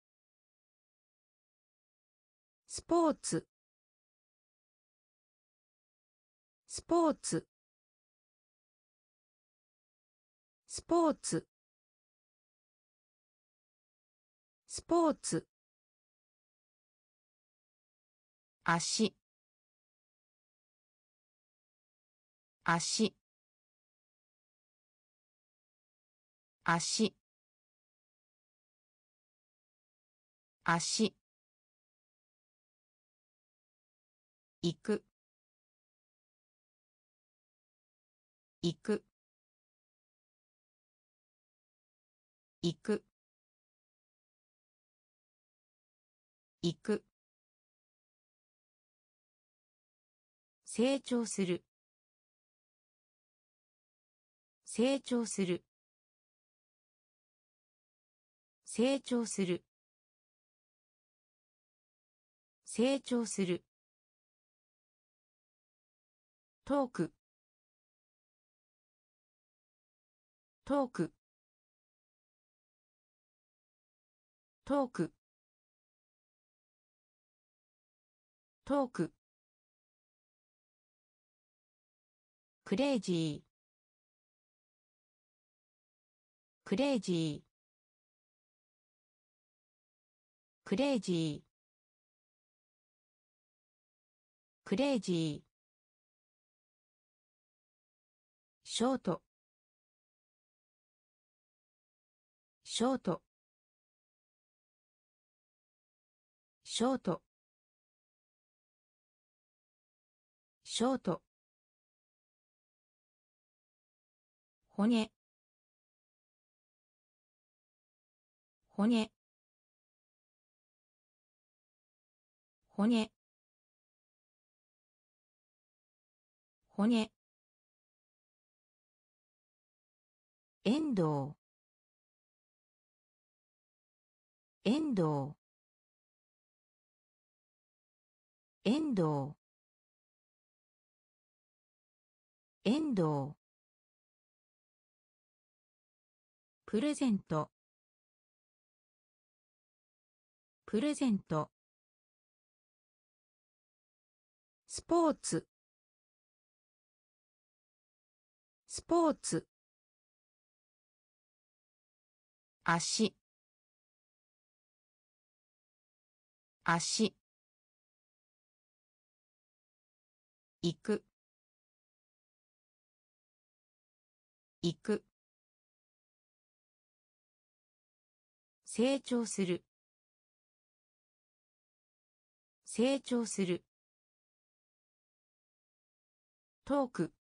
スポーツスポーツスポーツスポーツ足足足足行く行く行く行く成長する成長する成長する成長するトークトークトークトーククレイジークレイジークレイジークレイジーショートショートショートショート骨骨骨骨遠藤遠藤遠藤遠藤プレゼントプレゼントスポーツスポーツ足足行く行く成長する成長するトーク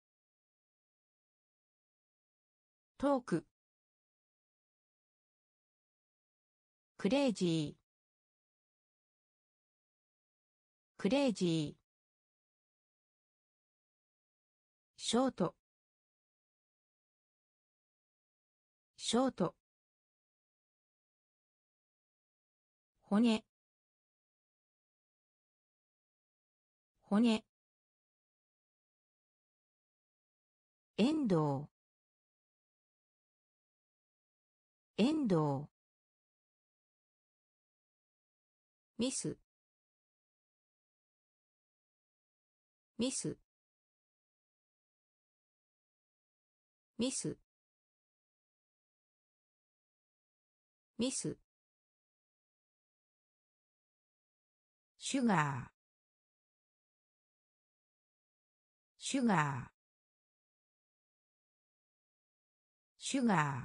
トーククレイジークレイジーショートショート骨骨遠藤遠藤ミスミスミスミスシュガーシュガーシュガー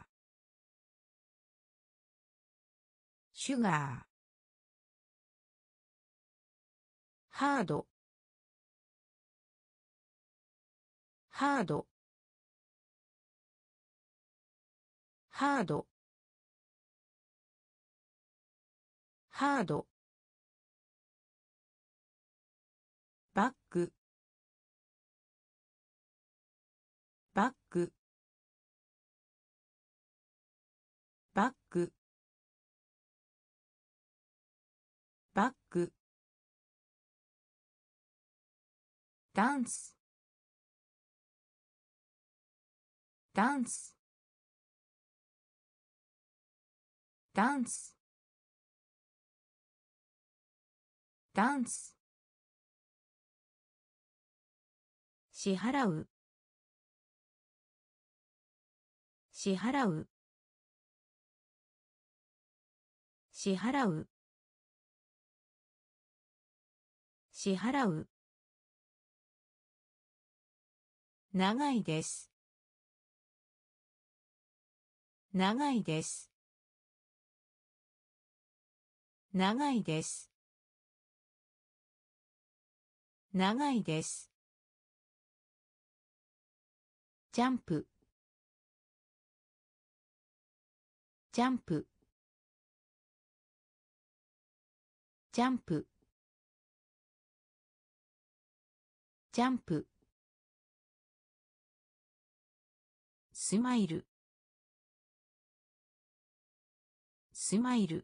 シュガーハードハードハードハードバックバックバックバックダンスダンスダンスダンス支払う支払う支払う支払う長いです長いです長いです長いですジャンプジャンプジャンプジャンプスマイルスマイル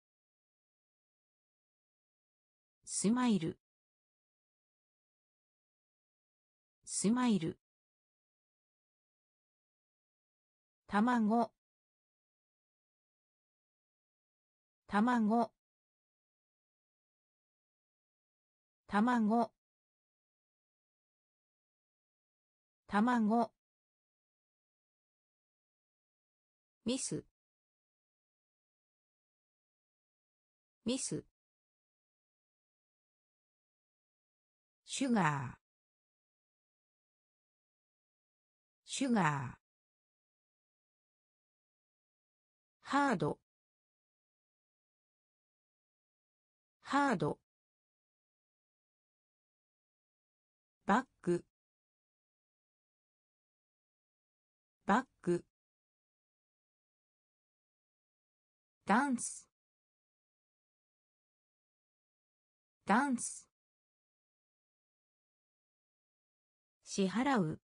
スマイルスマイル卵卵卵卵ミスミスシュガーシュガーハードハードバックバックダンスダンス支払う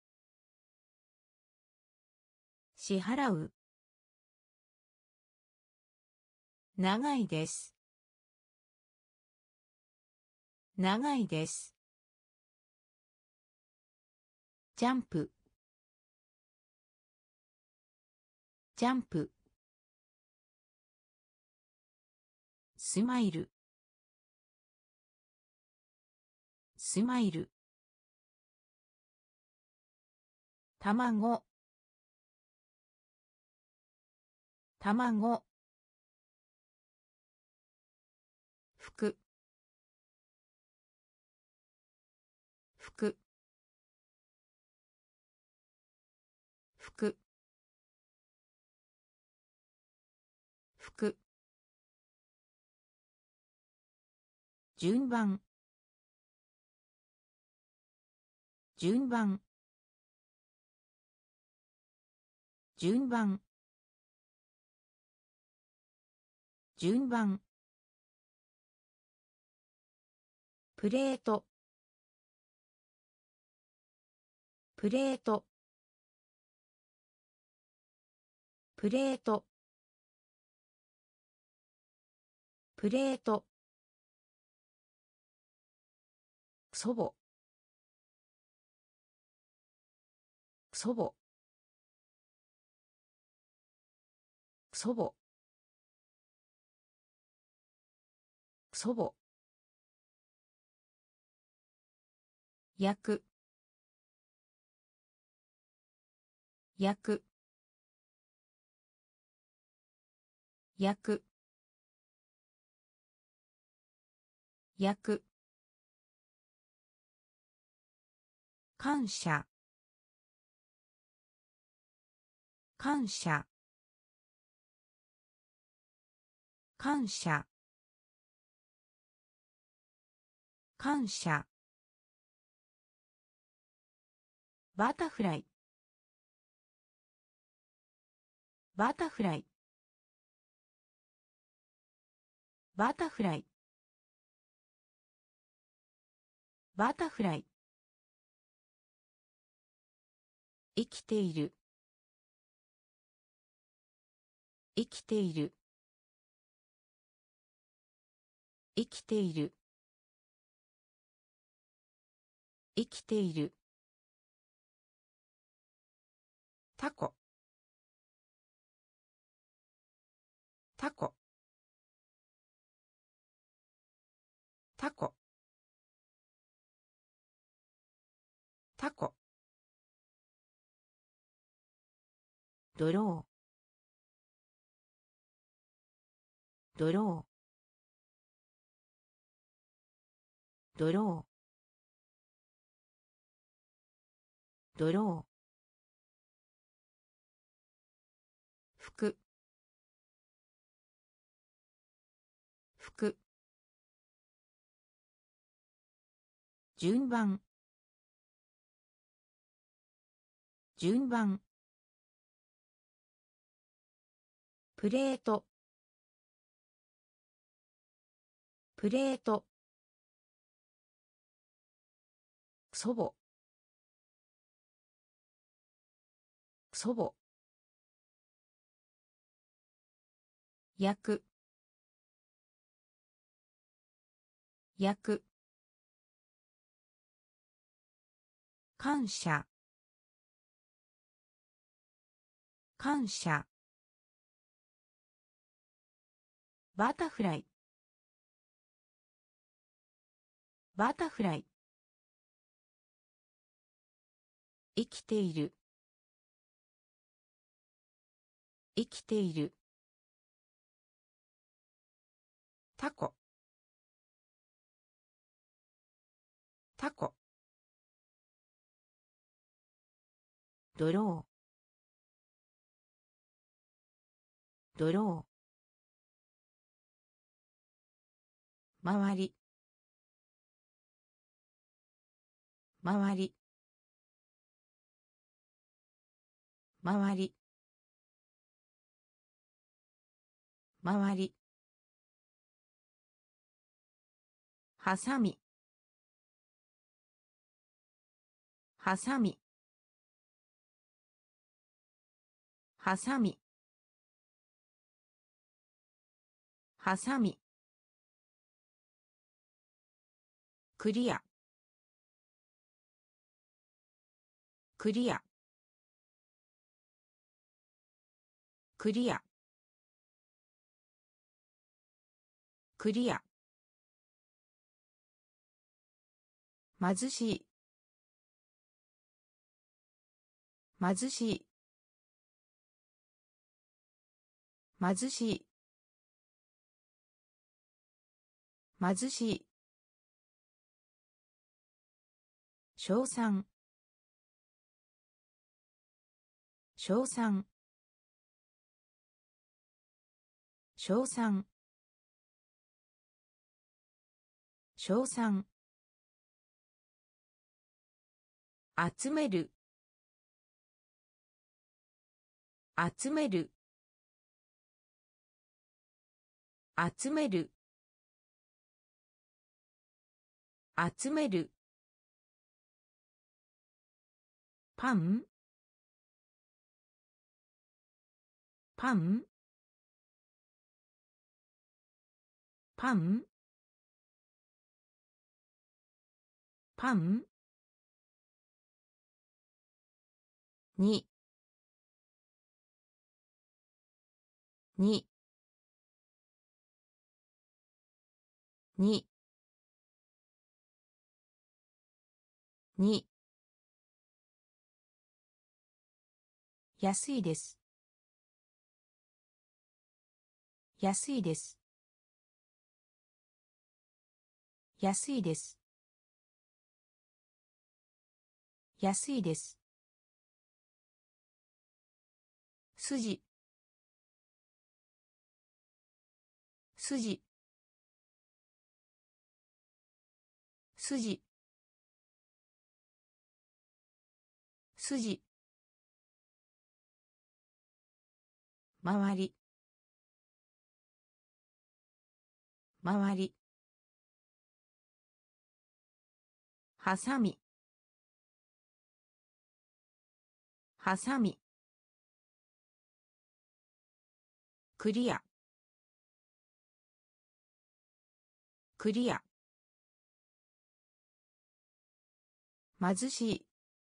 支払う長いです長いですジャンプジャンプスマイルスマイル卵卵服服服服順番順番順番順番プレートプレートプレートプレート祖母祖母祖母祖母焼く焼く焼く焼く感謝感謝感謝感謝バタフライバタフライバタフライバタフライ生きている生きている生きている生きているタコタコタコタコドロードロードロードロー服服順番順番プレートプレート祖母祖母焼く焼く感謝感謝バタフライバタフライ生きている生きているタコタコドロードロー周り周り周り周りはさみはさみはさみはさみクリアクリアクリアクリア貧しい貧しい貧しい貧しい称賛称賛称賛称賛集める集める集める集めるパンパンパンパンにににに安いです安いです安いです安いです筋筋筋筋周り周りはさみはさみクリアクリア貧しい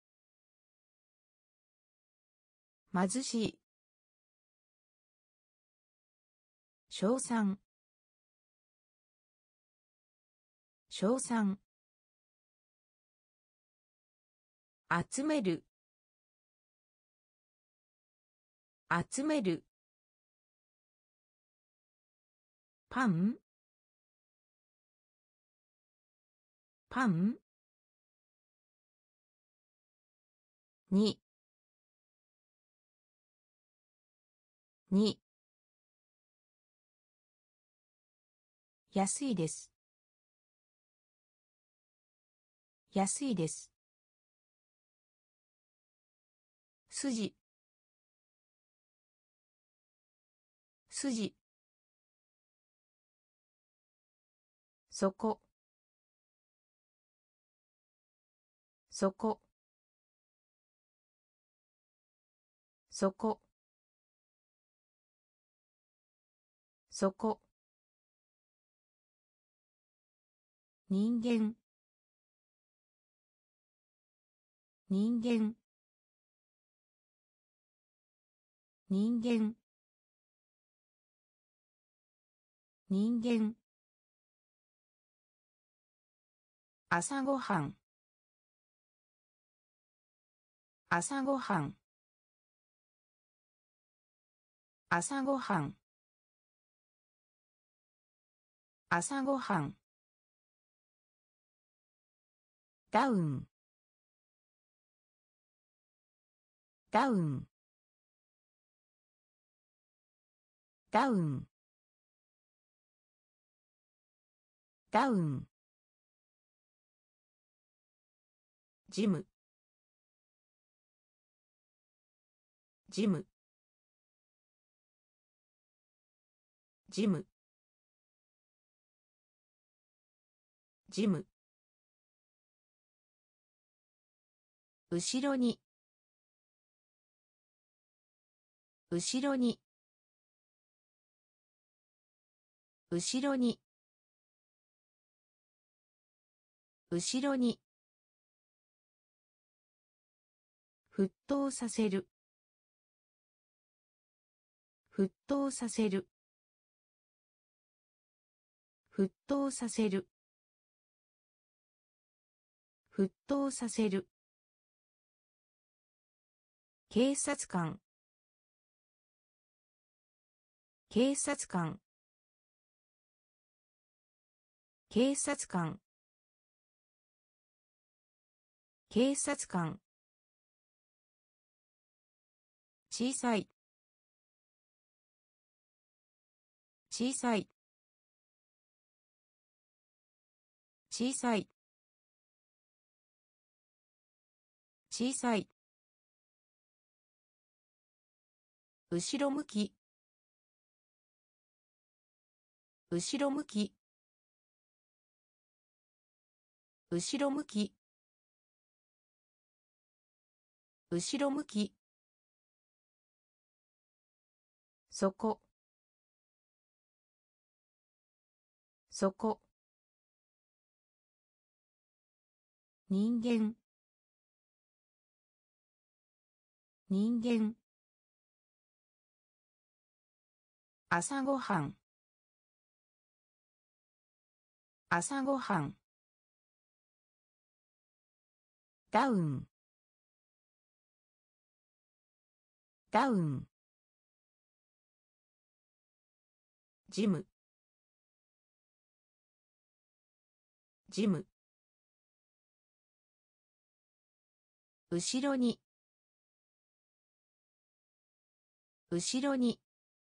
貧しい称賛称賛集める集めるパンパンにに安いです安いです筋筋そこそこそこそこ人間人間人間人間朝ごはん朝ごはん朝ごはん朝ごはんダウンダウンダウンダウンジムジムジムジム後ろに後ろに後ろに後ろに沸騰させる沸騰させる沸騰させる沸騰させる警察官警察官警察官警察官小さい小さい小さい小さい後ろ向き後ろ向き後ろ向き後ろ向きそこそこ人間人間朝ごはん朝ごはん。ダウン。ダウン。ジム。ジム。後ろに。後ろに。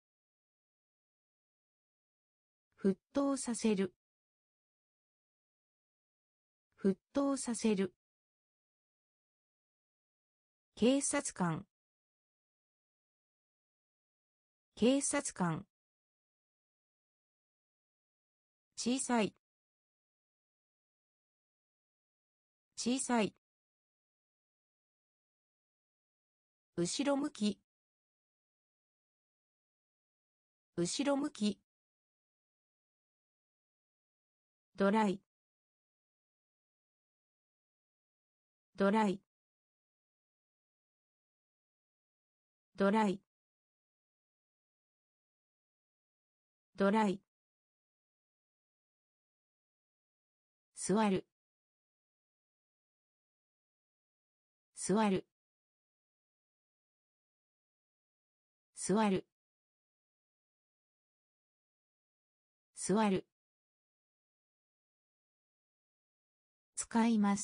沸騰させる。沸騰させる。警察官。警察官。小さい。小さい。後ろ向き。後ろ向き。ドライ。ドライ。ドライ。ドライ。座る。座る。座る。座る。使います。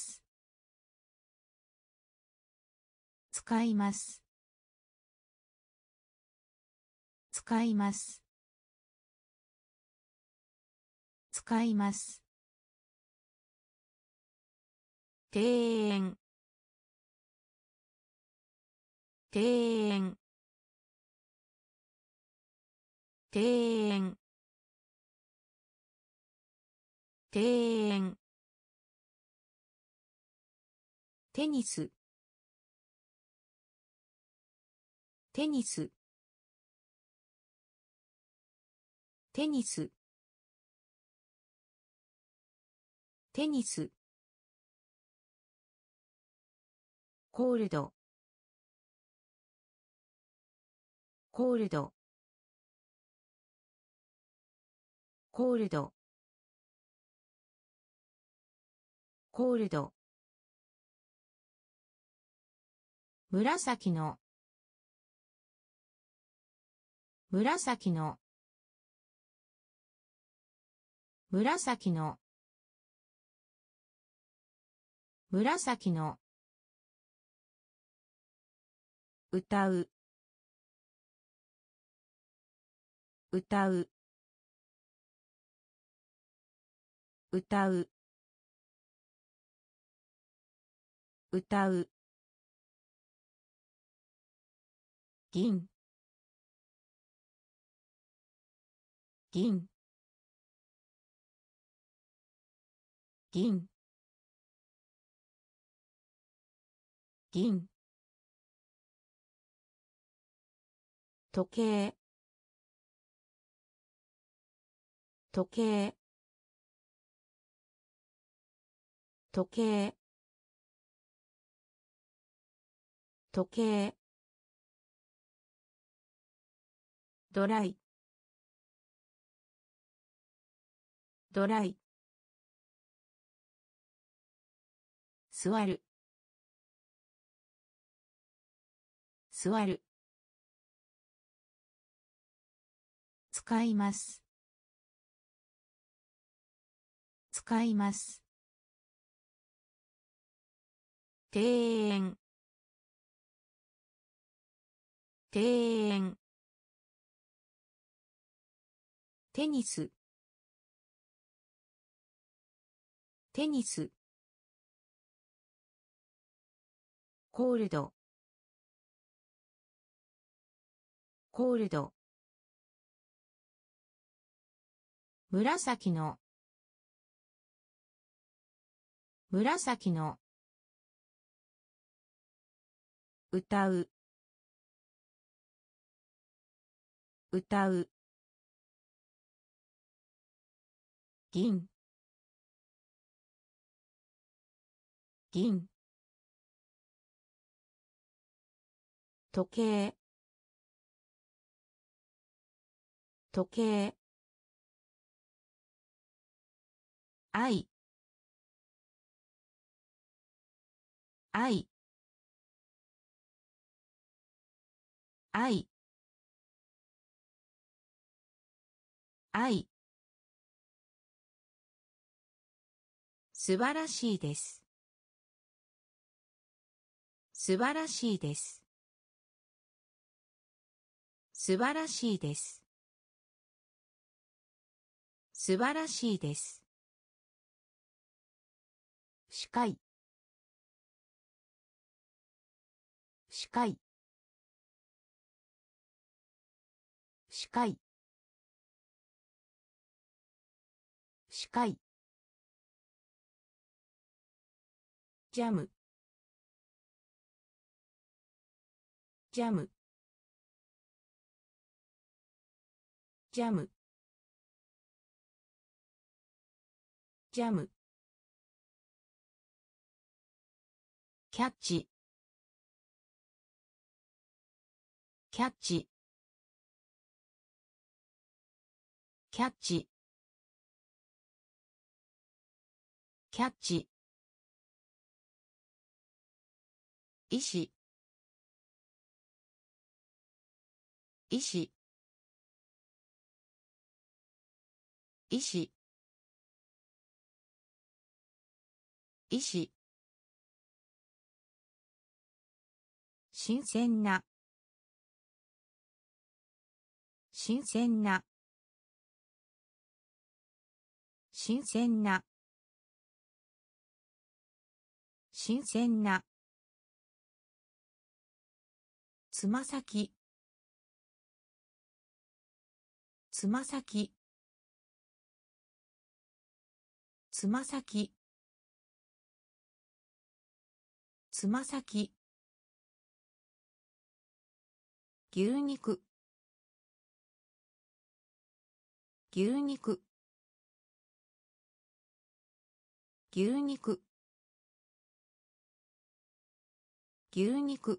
使います。使います。使います。庭園。庭園。庭園。庭園。テニス。テニス。テニス。テニス。コールド。コールド。コールド。コールド。紫の。紫の。紫の。紫の。歌う。歌う。歌う。歌う。銀。銀。銀。銀。時計。時計。時計。時計。ドライ。ドライ。座る。座る。使います。使います。庭園。庭園。テニス。テニス。コールド。コールド。紫の。紫の。歌う。歌う。銀。銀。時計。時計。 愛愛愛愛素晴らしいです素晴らしいです素晴らしいです素晴らしいです視界視界視界視界ジャムジャムジャムジャムキャッチキャッチキャッチキャッチ医師医師医師医師新鮮な新鮮な新鮮な新鮮なつま先つま先つま先つま先牛肉牛肉牛肉牛肉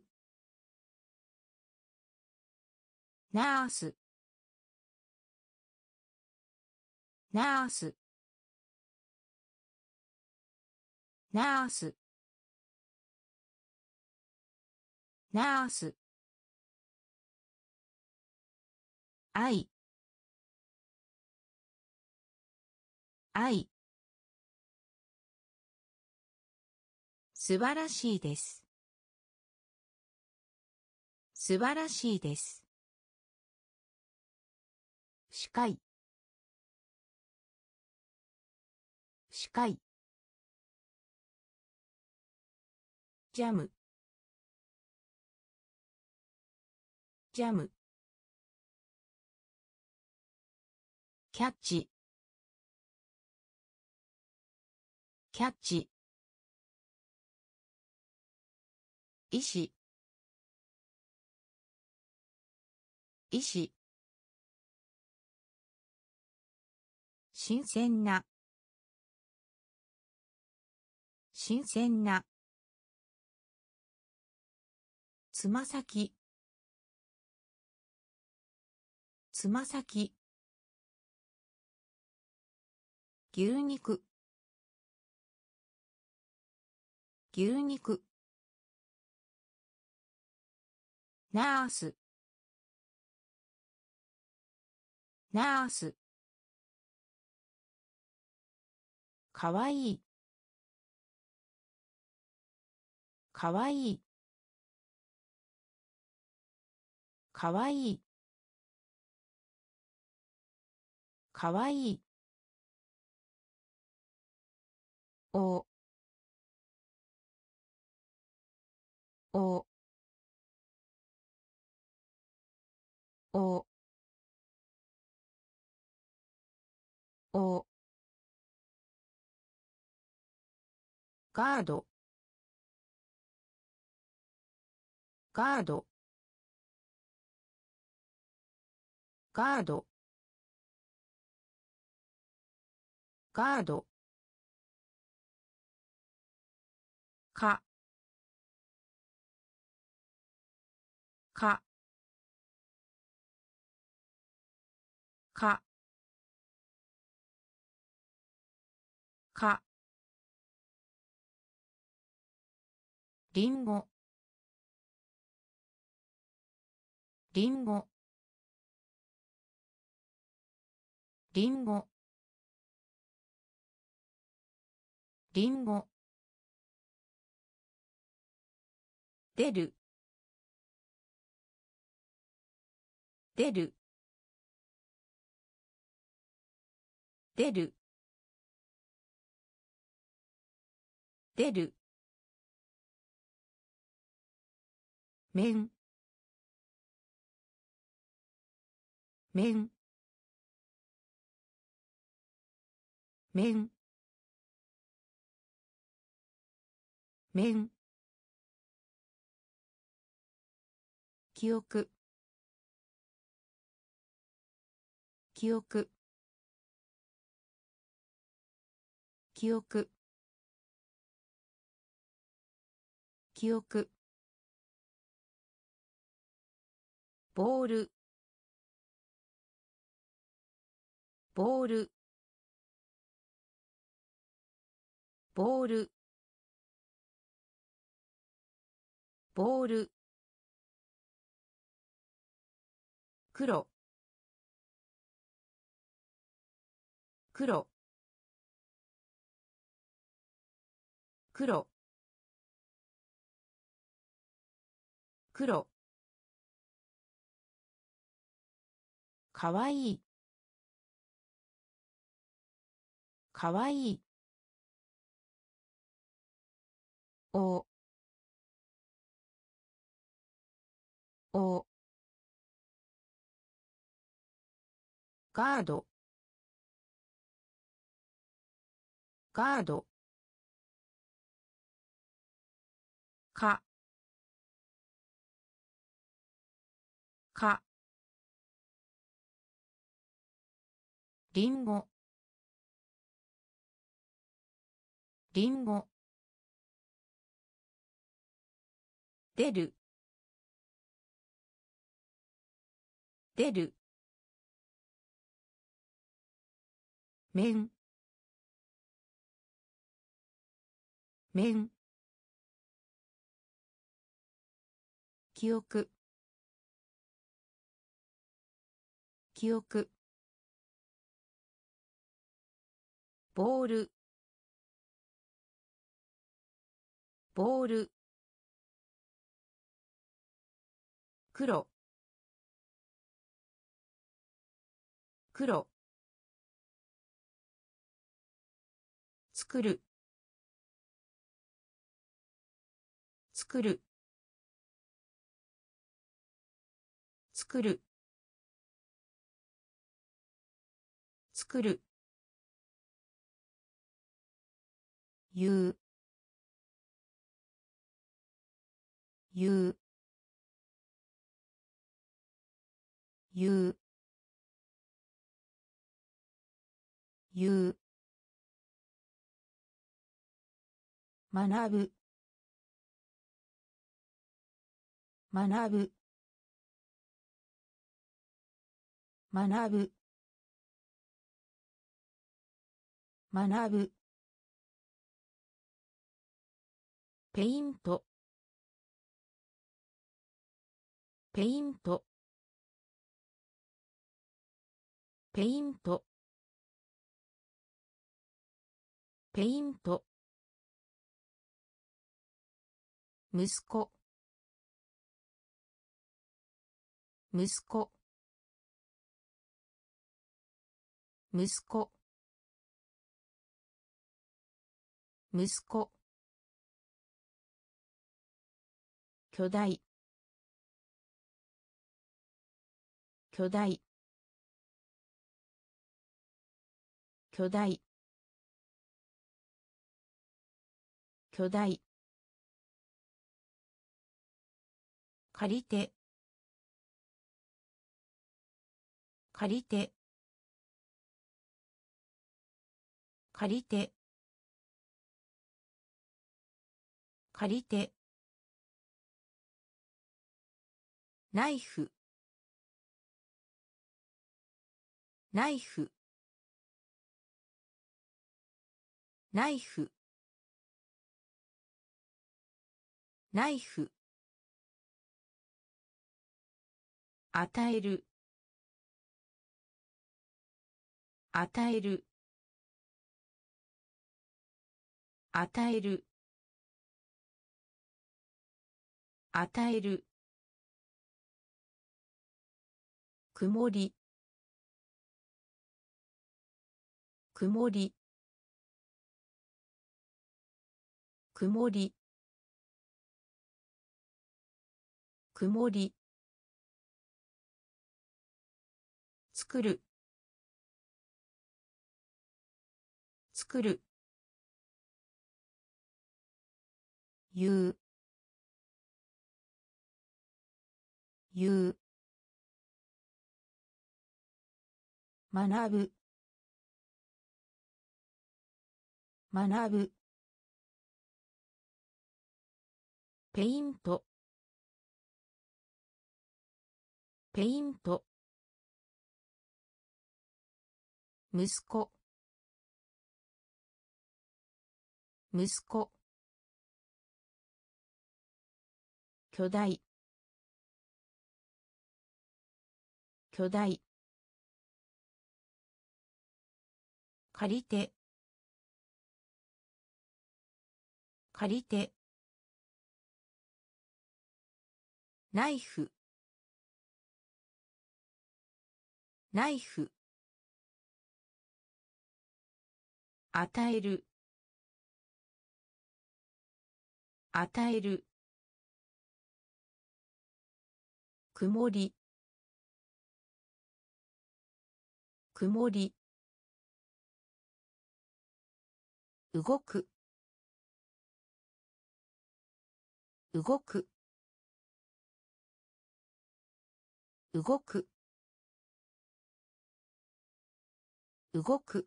ナースナースナースナース愛愛素晴らしいです素晴らしいです視界視界ジャムジャムキャッチキャッチ医師医師新鮮な新鮮なつま先つま先牛肉牛肉ナースナースかわいいかわいいかわいいかわいいおおおおガードガードガードガードかかかかりんごりんごりんごりんご出る出る出る出る面面面面記憶記憶記憶記憶ボールボールボールボール黒黒黒黒かわいいかわいいおおガードガードかかりんごりんご出る出る面面記憶記憶ボールボール黒黒作る作る作る作る言う言う言う言う学ぶ学ぶ学ぶ学ぶペイントペイントペイントペイント息子息子息子息子巨大巨大巨大巨大借りて借りて借りて借りてナイフナイフナイフナイフ与える与える与える与える曇り曇り曇り曇り作る作る言う言う学ぶ学ぶペイントペイント息子息子巨大巨大借りて借りてナイフナイフ与える与える曇り曇り動く動く動く動く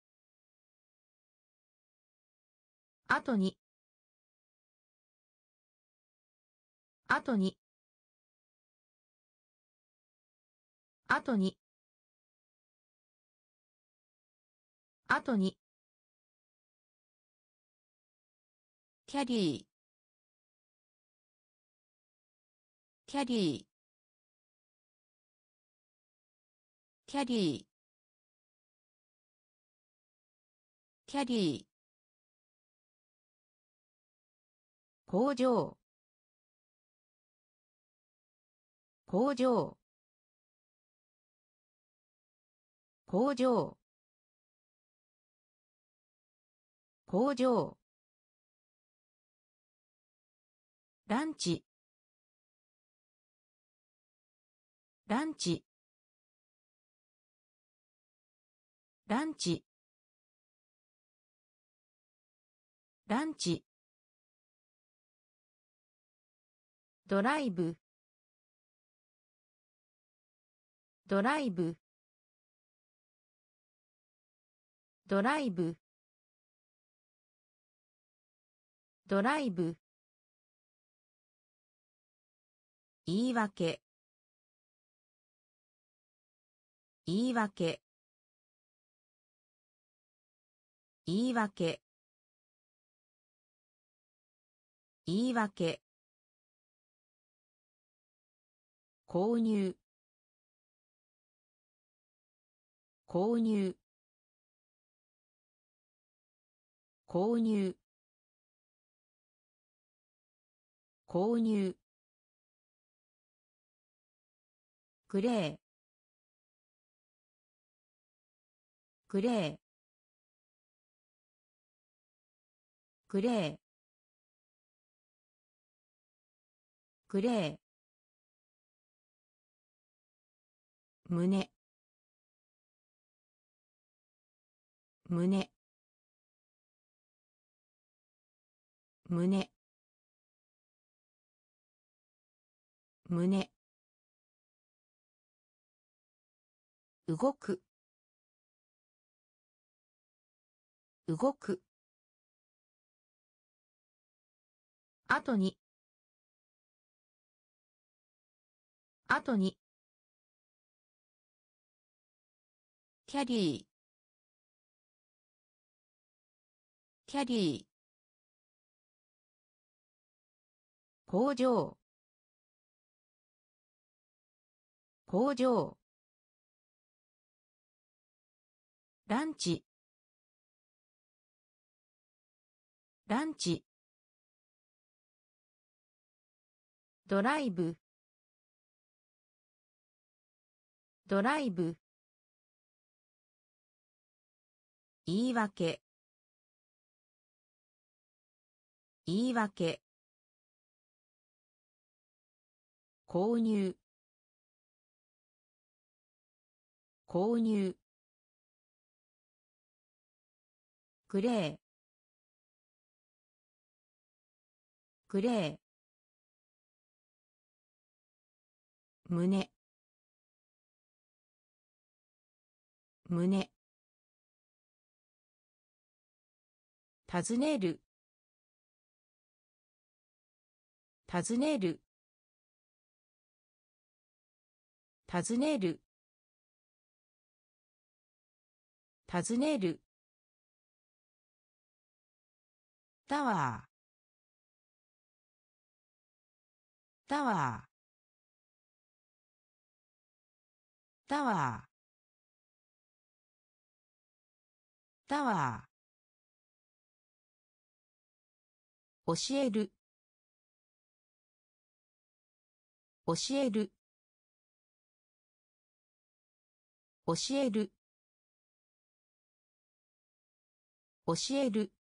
後に後に後に後にキャリーキャリーキャリーキャリー工場工場工場工場ランチランチランチランチドライブドライブドライブドライブ言い訳言い訳言い訳言い訳購入購入購入購入グレーグレーグレーグレー胸胸胸胸動く動く後に後にキャリーキャリー、工場、工場、ランチ、ランチ、ドライブ、ドライブ、言い訳、言い訳、購入、購入、グレー、グレー、胸、胸、尋ねる、尋ねる、尋ねる、尋ねる、タワー、タワー、タワー、タワー、教える、教える、教える、教える、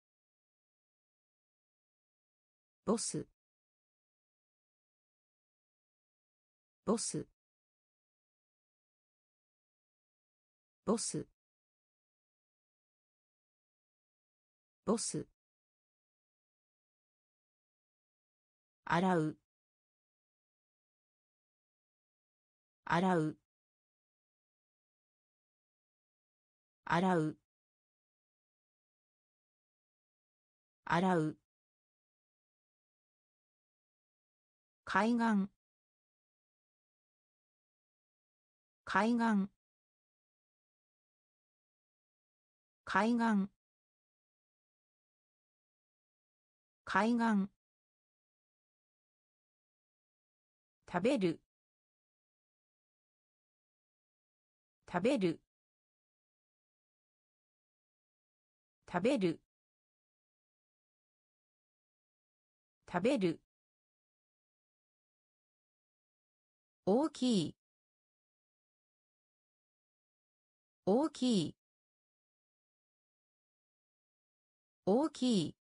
ボス、ボス、ボス、ボス、洗う、洗う、洗う、洗う、海岸、海岸、海岸、海岸、食べる、食べる、食べる、食べる、大きい、大きい、大きい、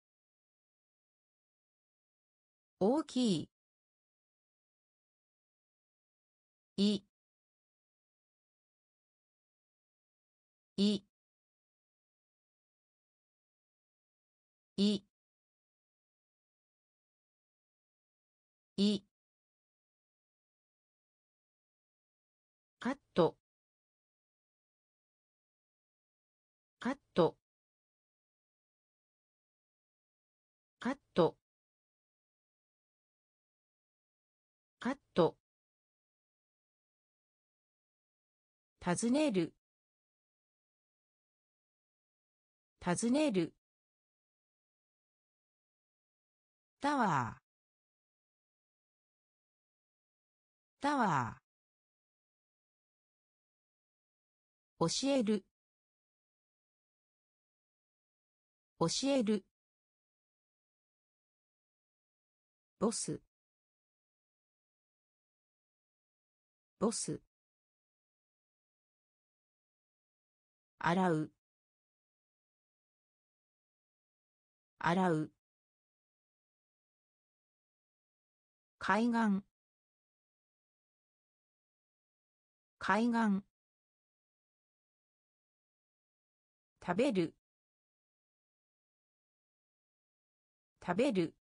大きい、い、い、い、い、カット、カット、カット、カット、尋ねる、尋ねる、タワー、タワー、教える、教える、ボス、ボス、洗う、洗う、海岸、海岸、食べる、食べる、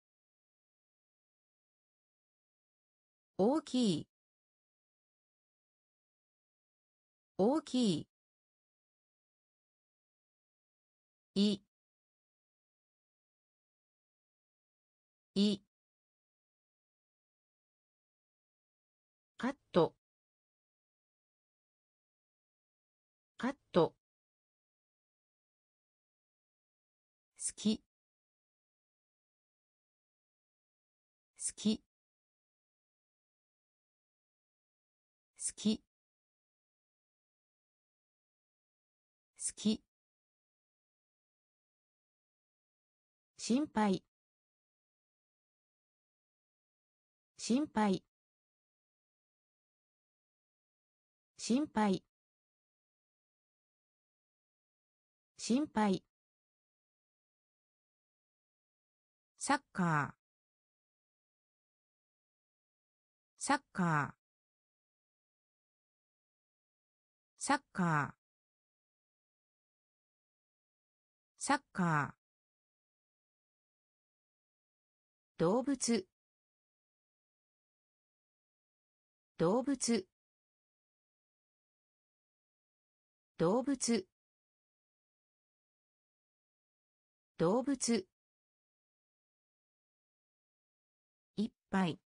大きい、大きい、い、い、カット、カット、 好き好き好き好き心配心配心配心配サッカーサッカーサッカーサッカー動物動物動物動物いっぱい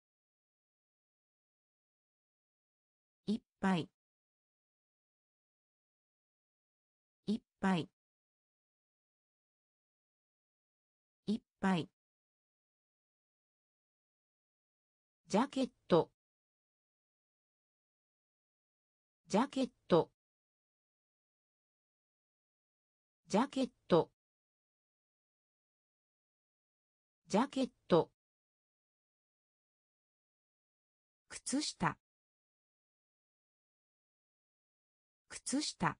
いっぱいいっぱいいっぱいジャケットジャケットジャケットジャケット靴下靴下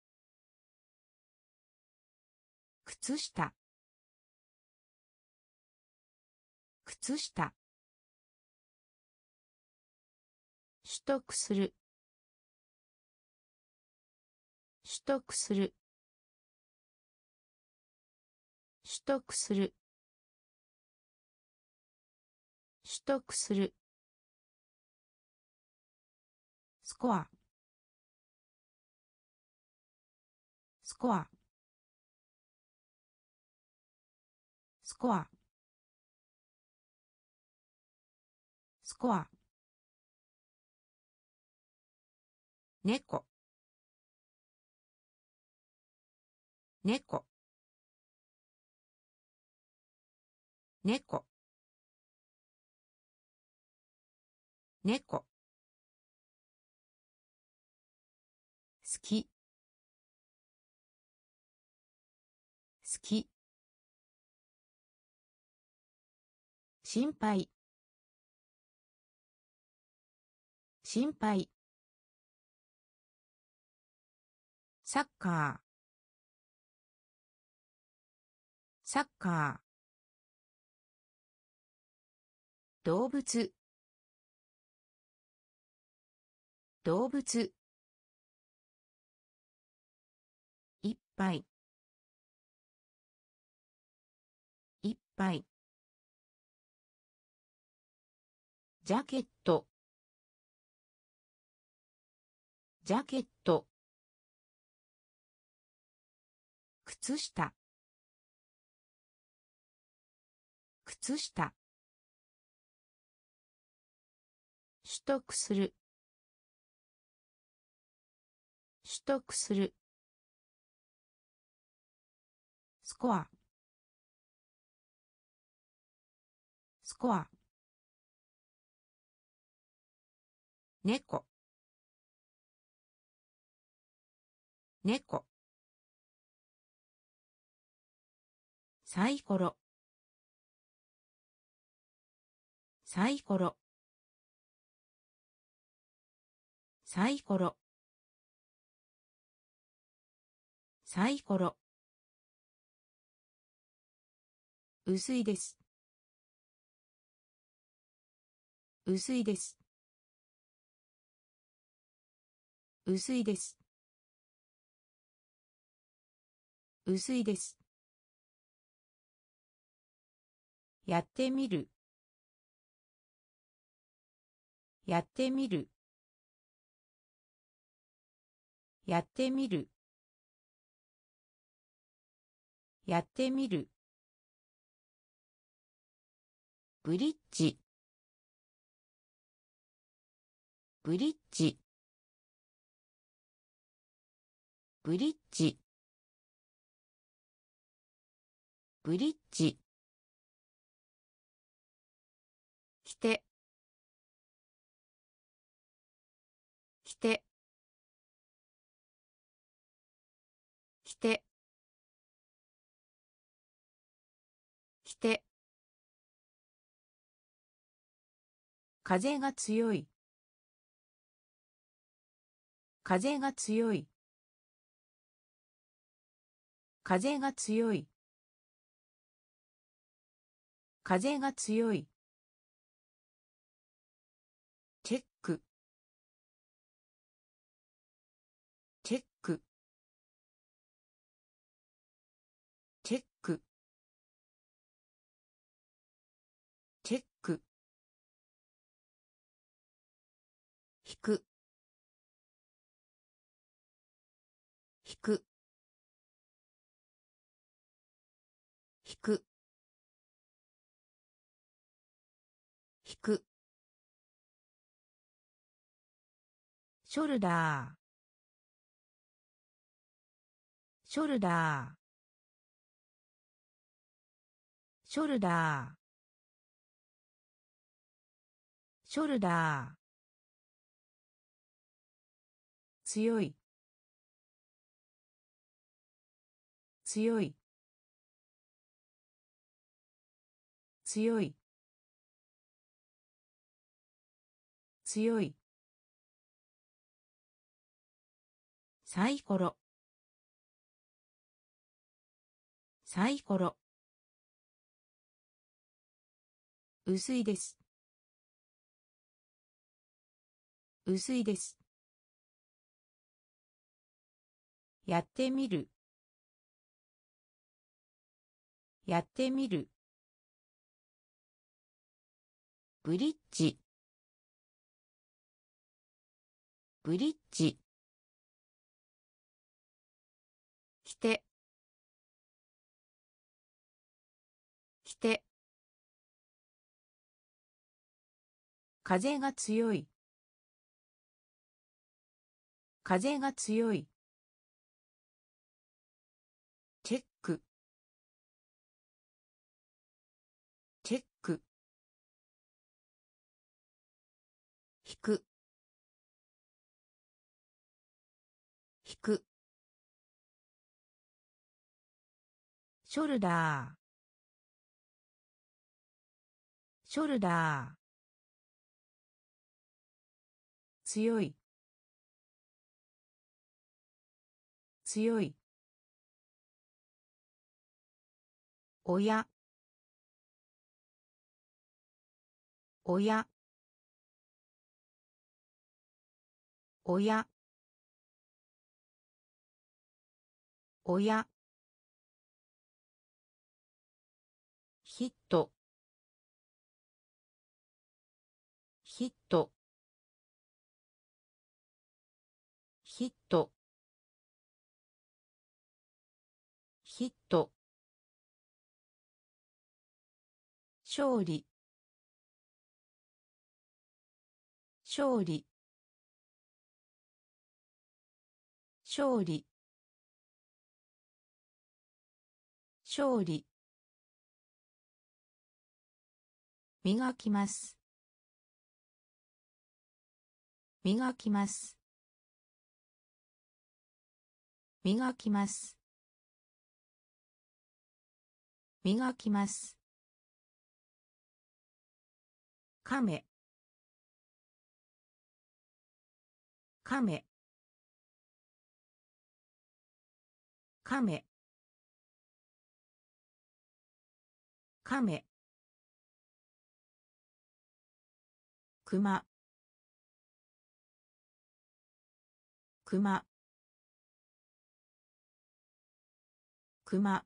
靴下靴下取得する取得する取得する取得するスコアスコアスコアスコア猫猫猫猫好き好き心配心配サッカーサッカー動物動物いっぱいいっぱいジャケットジャケット靴下靴下取得する取得するスコアスコア猫猫サイコロサイコロサイコロサイコロ薄いです薄いです薄いです薄いですやってみるやってみるやってみるやってみるブリッジブリッジブリッジブリッジ着て着て着て着て風が強い風が強い風が強い風が強いチェックチェックチェックチェック引く引く引く引くショルダーショルダーショルダーショルダー強い強い強い強いサイコロサイコロ薄いです薄いですやってみるやってみるブリッジブリッジ着て着て風が強い風が強いチェックチェック引く引くショルダーショルダー強い強い親親親親ヒットヒットヒットヒット勝利勝利勝利勝利磨きます磨きます磨きます磨きます亀亀亀亀熊熊熊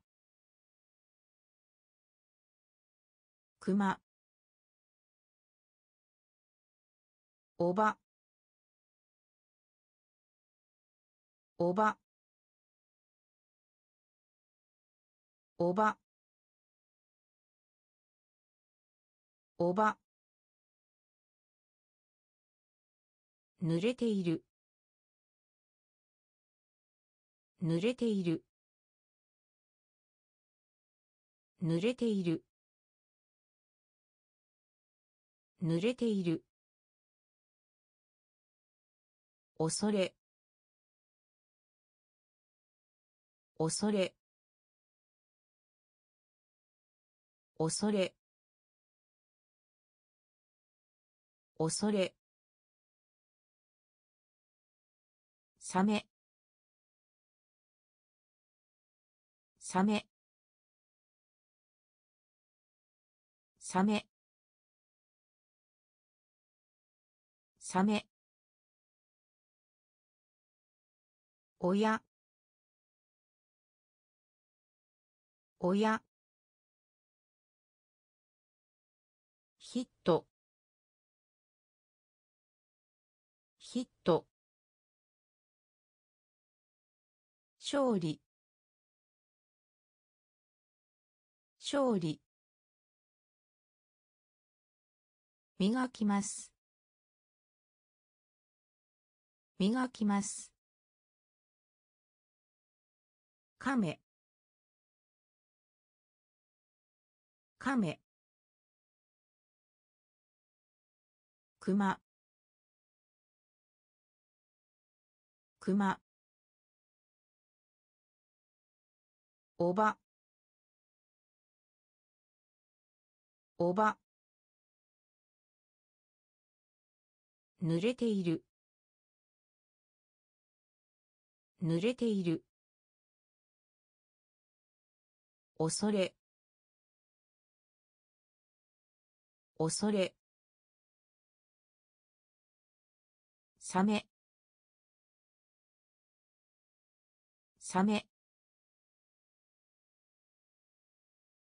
熊おばおばおばおば濡れている濡れている濡れている濡れている恐れ恐れ恐れ恐れサメサメサメサメ親親ヒットヒット勝利勝利磨きます磨きます亀亀熊熊おばおば濡れている濡れている恐れ恐れサメサメ